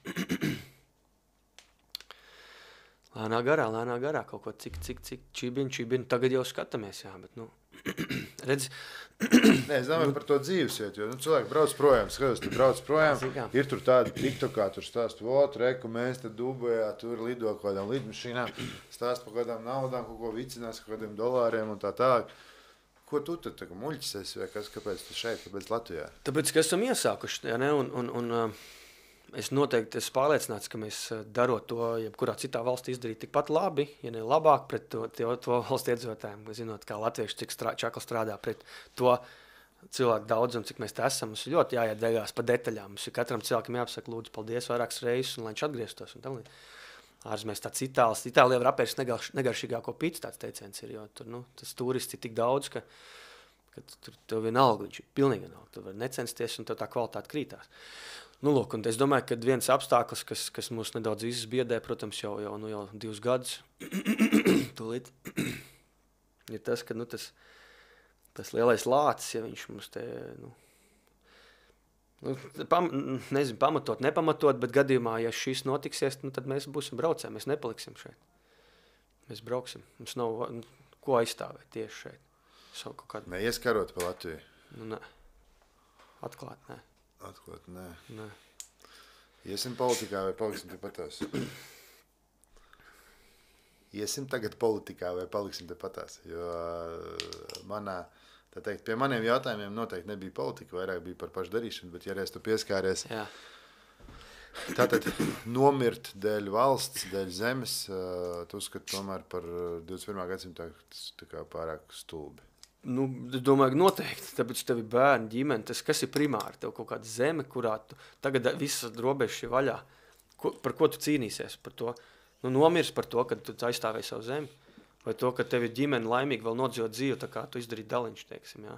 Lēnā garā, lēnā garā kaut ko cik, cik, cik čibini, čibini. Tagad jau skatāmies, jā, bet, nu, redz, Nē, es domāju par to dzīvesvietu, jo nu, cilvēki brauc projām, skatās, tu brauc projām, Zini kā. ir tur tādi tiktokā, tur stāst, vot, reku, mēs te Dubajā, tur lido kaut kādām lidmašīnām, stāst par kādām naudām, kaut ko vicinās, kaut kādiem dolāriem un tā tālāk. Ko tu tad tā, muļķis esi, vai kas, kāpēc tu šeit, kāpēc Latvijā? tāpēc, ka esam iesākuši, ja ne, un, un, un uh, es noteikti esmu pārliecināts, ka mēs uh, darot to, jebkurā citā valstī izdarīt tikpat labi, ja ne labāk pret to, to, to valsts iedzīvotājiem, zinot, kā latvieši cik strā, čakli strādā pret to cilvēku daudzumu, cik mēs te esam. Mums ir ļoti jāiet degās pa detaļām. Mums ir katram cilvēkam jāpasaka, lūdzu, paldies vairākas reizes, un lai viņš atgrieztos. Un tam līdzīgi. Ārzemēs tāds Itālis, Itālijā var apēst negarš, negaršīgāko pīci, tāds teiciens ir, jo tur, nu, tas turisti ir tik daudz, ka, ka tur tev vienalga, viņš ir pilnīgi vienalga. Tu vari necensties, un tev tā kvalitāte krītās. Nu, lūk, un es domāju, ka viens apstākļus, kas, kas mūs nedaudz visus biedē, protams, jau, jau, nu, jau divus gadus, tūlīt, ir tas, ka, nu, tas, tas lielais lācis, ja viņš mums te, nu, nu pam, nezinu, pamatot, nepamatot, bet gadījumā, ja šis notiksies, nu, tad mēs būsim braucēji, mēs nepaliksim šeit. Mēs brauksim, mums nav, nu, ko aizstāvēt tieši šeit. Savu kaut kādu, Neieskarot pa Latviju? nu, ne, atklāt, ne, Atklāt, nē. ne. Iesim politikā vai paliksim tepatās? Iesim tagad politikā vai paliksim tepatās? Jo uh, manā, tā teikt, pie maniem jautājumiem noteikti nebija politika, vairāk bija par pašu darīšanu, bet ja reiz tu pieskāries, Jā. tātad nomirt dēļ valsts, dēļ zemes, uh, tu uzskati tomēr par divdesmit pirmā gadsimtā tas tā kā pārāk stulbi. Nu, es domāju, ka noteikti, tāpēc tev ir bērni, ģimene, tas, kas ir primāri, tev kaut kāda zeme, kurā tu tagad visas robežas ir vaļā. Ko, par ko tu cīnīsies? Par to, nu, nomirs par to, ka tu aizstāvēji savu zemi, vai to, ka tev ir ģimene laimīgi vēl nodzīvot dzīvi, tā kā tu izdarīji daliņš, teiksim, jā.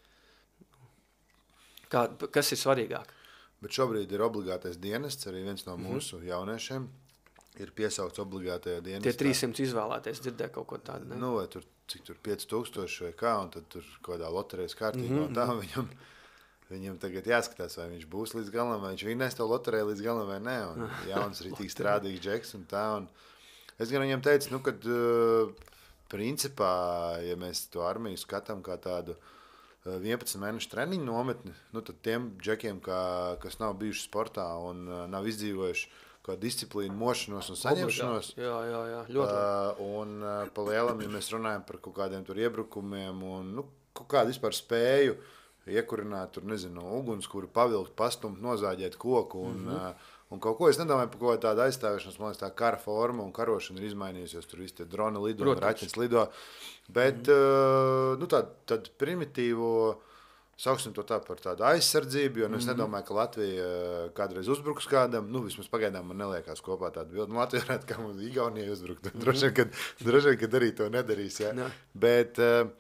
Kā, kas ir svarīgāk? Bet šobrīd ir obligātais dienests, arī viens no mūsu mm-hmm. jauniešiem ir piesaukts obligātajā dienestā. Tie trīsimt izvēlēties, dzirdēja kaut ko tādu, ne? Nu, vai tur cik tur pieci tūkstoši vai kā, un tad tur kaut kādā loterijas kārtībā, mm-hmm. un tā viņam, viņam tagad jāskatās, vai viņš būs līdz galam, vai viņš vinnēs to loteriju līdz galam vai nē, un jauns rītīgi strādīgs džeks un tā, un es gan viņam teicu, nu, kad uh, principā, ja mēs to armiju skatām kā tādu uh, vienpadsmit mēnešu treniņu nometni, nu, tad tiem džekiem, kā, kas nav bijuši sportā un uh, nav izdzīvojuši kā disciplīnu, mošanos un saņemšanos. Jā, jā, jā, ļoti. Uh, un uh, pa lielam, ja mēs runājam par kaut kādiem tur iebrukumiem un nu, kaut kādu vispār spēju iekurināt, tur, nezinu, ugunskura, pavilkt, pastumt, nozāģēt koku un, mm-hmm. uh, un kaut ko. Es nedomāju par kaut tādu aizstāvēšanos, man liekas, tā kara forma un karošana ir izmainījusies, tur visi tie droni lido, raķetes lido, bet mm-hmm. uh, nu, tādu, tādu primitīvo, sauksim to tā par tādu aizsardzību, jo nu, es mm-hmm. nedomāju, ka Latvija kādreiz uzbruks kādam, nu, vismaz pagaidām man neliekās kopā tādu bildi. Nu, Latvija varētu kā mums Igaunijai uzbrukt, mm-hmm. droši vien, kad, droši vien, kad arī to nedarīs, jā. Ne. Bet uh,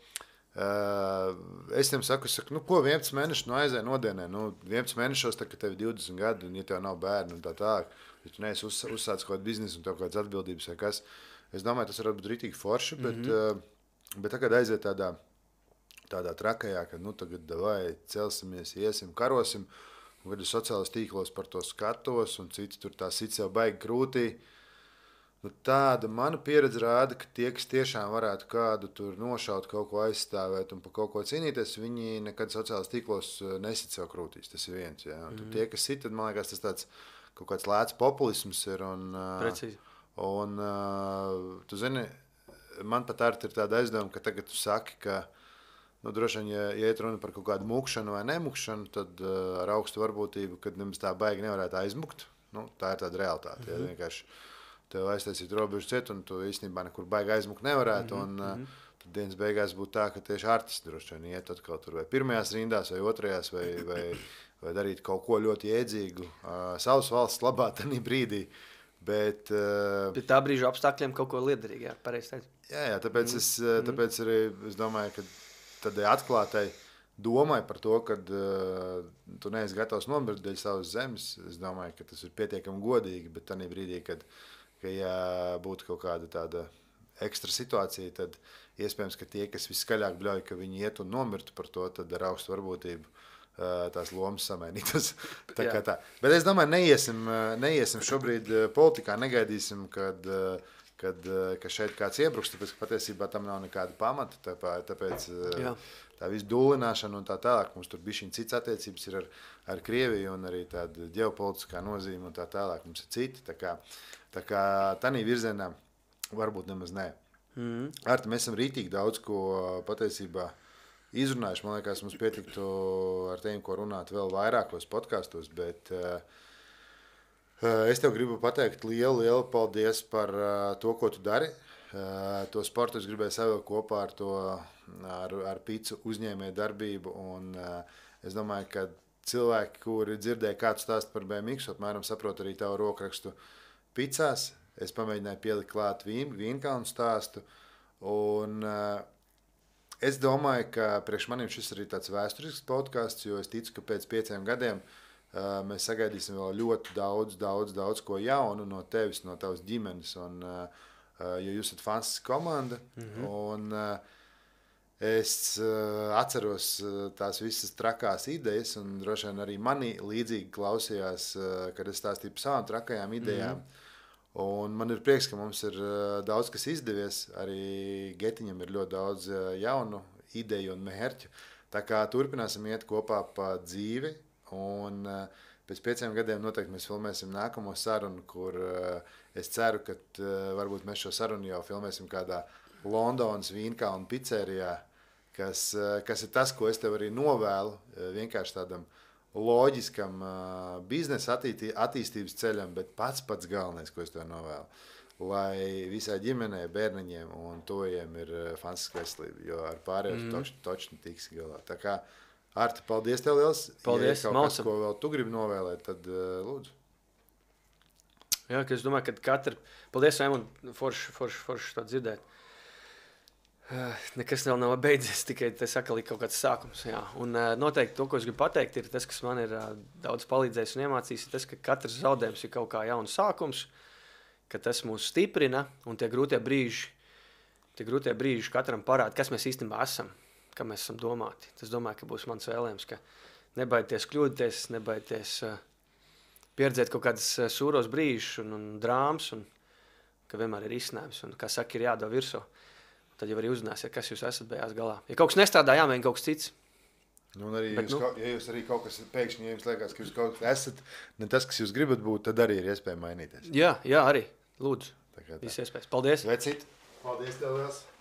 uh, es tiem saku, saku, nu, ko vienpadsmit mēneši no aizēja nodienē, nu, vienpadsmit mēnešos, tā, ka tev divdesmit gadi, un ja tev nav bērni un tā tā, ja tu neesi uz, uzsācis kaut kādu biznesu un tev kādas atbildības vai kas, es domāju, tas varētu būt ritīgi forši, bet, mm-hmm. uh, bet tagad aiziet tādā, tādā trakajā, ka nu tagad davai celsimies, iesim, karosim, un kad es sociālos tīklos par to skatos, un citi tur tā sit sev baigi krūtī, nu tāda mana pieredze rāda, ka tie, kas tiešām varētu kādu tur nošaut, kaut ko aizstāvēt un par kaut ko cīnīties, viņi nekad sociālos tīklos nesit sev krūtīs, tas ir viens, jā. Un mm. tie, kas sit, tad man liekas, tas tāds kaut kāds lēts populisms ir, un, Precīzi. un tu zini, man pat arī ir tāda aizdoma, ka tagad tu saki, ka nu, droši vien, ja, ja iet runa par kaut kādu mukšanu vai nemukšanu, tad uh, ar augstu varbūtību, kad nemaz tā baigi nevarētu aizmukt, nu, tā ir tāda realitāte. Mm-hmm. Ja, vienkārši tev aiztaisīt robežu ciet, un tu īstenībā nekur baigi aizmukt nevarētu, mm-hmm. un uh, tad dienas beigās būtu tā, ka tieši artisti droši vien iet atkal tur vai pirmajās rindās, vai otrajās, vai, vai, vai darīt kaut ko ļoti iedzīgu uh, savas valsts labā tanī brīdī. Bet, uh, Pie tā brīža apstākļiem kaut ko liederīgi, jā, pareizi teicu. Jā, jā, tāpēc, mm-hmm. es, tāpēc arī es domāju, ka tādai atklātai domai par to, ka uh, tu neesi gatavs nomirt dēļ savas zemes. Es domāju, ka tas ir pietiekami godīgi, bet tajā brīdī, kad ka, ja būtu kaut kāda tāda ekstra situācija, tad iespējams, ka tie, kas viskaļāk bļauj, ka viņi iet un nomirtu par to, tad ar augstu varbūtību uh, tās lomas samainītas. tā kā tā. Bet es domāju, neiesim, neiesim šobrīd politikā, negaidīsim, kad uh, Kad, ka šeit kāds iebruks, tāpēc, ka patiesībā tam nav nekāda pamata, tāpēc, tāpēc Jā. tā visu dūlināšana un tā tālāk, mums tur bišķiņ cits attiecības ir ar, ar Krieviju un arī tāda ģeopolitiskā nozīme un tā tālāk, mums ir citi, tā kā, tā kā tanī virzienā varbūt nemaz nē. Mm. Arti, mēs esam rītīgi daudz, ko patiesībā izrunājuši, man liekas, mums pietiktu ar tiem, ko runāt vēl vairākos podkastos, bet uh, es tev gribu pateikt lielu, lielu paldies par uh, to, ko tu dari. Uh, to sportu es gribēju savēl kopā ar to, ar, ar picu uzņēmēju darbību. Un, uh, es domāju, ka cilvēki, kuri dzirdēja kādu stāstu par B M X, apmēram saprot arī tavu rokrakstu picās. Es pamēģināju pielikt klāt vīn, vīnkalnu stāstu. Un uh, es domāju, ka priekš manim šis arī tāds vēsturisks podcasts, jo es ticu, ka pēc pieciem gadiem Uh, mēs sagaidīsim vēl ļoti daudz, daudz, daudz ko jaunu no tevis, no tavas ģimenes, un, uh, jo jūs esat fantastiska komanda, mm-hmm. un uh, es uh, atceros uh, tās visas trakās idejas, un droši vien arī mani līdzīgi klausījās, uh, kad es stāstīju par savām trakajām idejām, mm-hmm. un man ir prieks, ka mums ir uh, daudz kas izdevies, arī Getiņam ir ļoti daudz uh, jaunu ideju un mērķu, tā kā turpināsim iet kopā pa dzīvi. Un uh, pēc pieciem gadiem noteikti mēs filmēsim nākamo sarunu, kur uh, es ceru, ka uh, varbūt mēs šo sarunu jau filmēsim kādā Londonas vīnkalnu picerijā, kas, uh, kas ir tas, ko es tev arī novēlu, uh, vienkārši tādam loģiskam uh, biznesa attīstī, attīstības ceļam, bet pats pats galvenais, ko es tev novēlu, lai visai ģimenei, bērniņiem un tojiem ir uh, fantastiska veselība, jo ar pārējos mm. točni, točni tiks galā. Tā kā Arti, paldies tev liels. Paldies, ja kaut kas, ko vēl tu gribi novēlēt, tad uh, lūdzu. Jā, ka es domāju, ka katra... Paldies, Eimon, forši, forši, forši to dzirdēt. Uh, nekas vēl nav beidzies, tikai te saka kaut kāds sākums. Jā. Un uh, noteikti to, ko es gribu pateikt, ir tas, kas man ir uh, daudz palīdzējis un iemācījis, ir tas, ka katrs zaudējums ir kaut kā jauns sākums, ka tas mūs stiprina un tie grūtie brīži, tie grūtie brīži katram parāda, kas mēs īstenībā esam, kā mēs esam domāti. Tas domāju, ka būs mans vēlējums, ka nebaidieties kļūdīties, nebaidieties uh, pieredzēt kaut kādas uh, sūros brīžus un, un drāmas, un ka vienmēr ir izcinājums, un, kā saka, ir jādod virsū. Tad jau arī uzzināsiet, kas jūs esat beigās galā. Ja kaut kas nestrādā, jāmēģina kaut kas cits. Nu, un arī Bet, jūs, nu, ja jūs arī kaut kas pēkšņi, ja jums liekas, ka jūs kaut kas esat, ne tas, kas jūs gribat būt, tad arī ir iespēja mainīties. Jā, jā, arī. Lūdzu, Tā kā tā. viss iespējas. Paldies! Vecīt! Paldies tev, Vēls!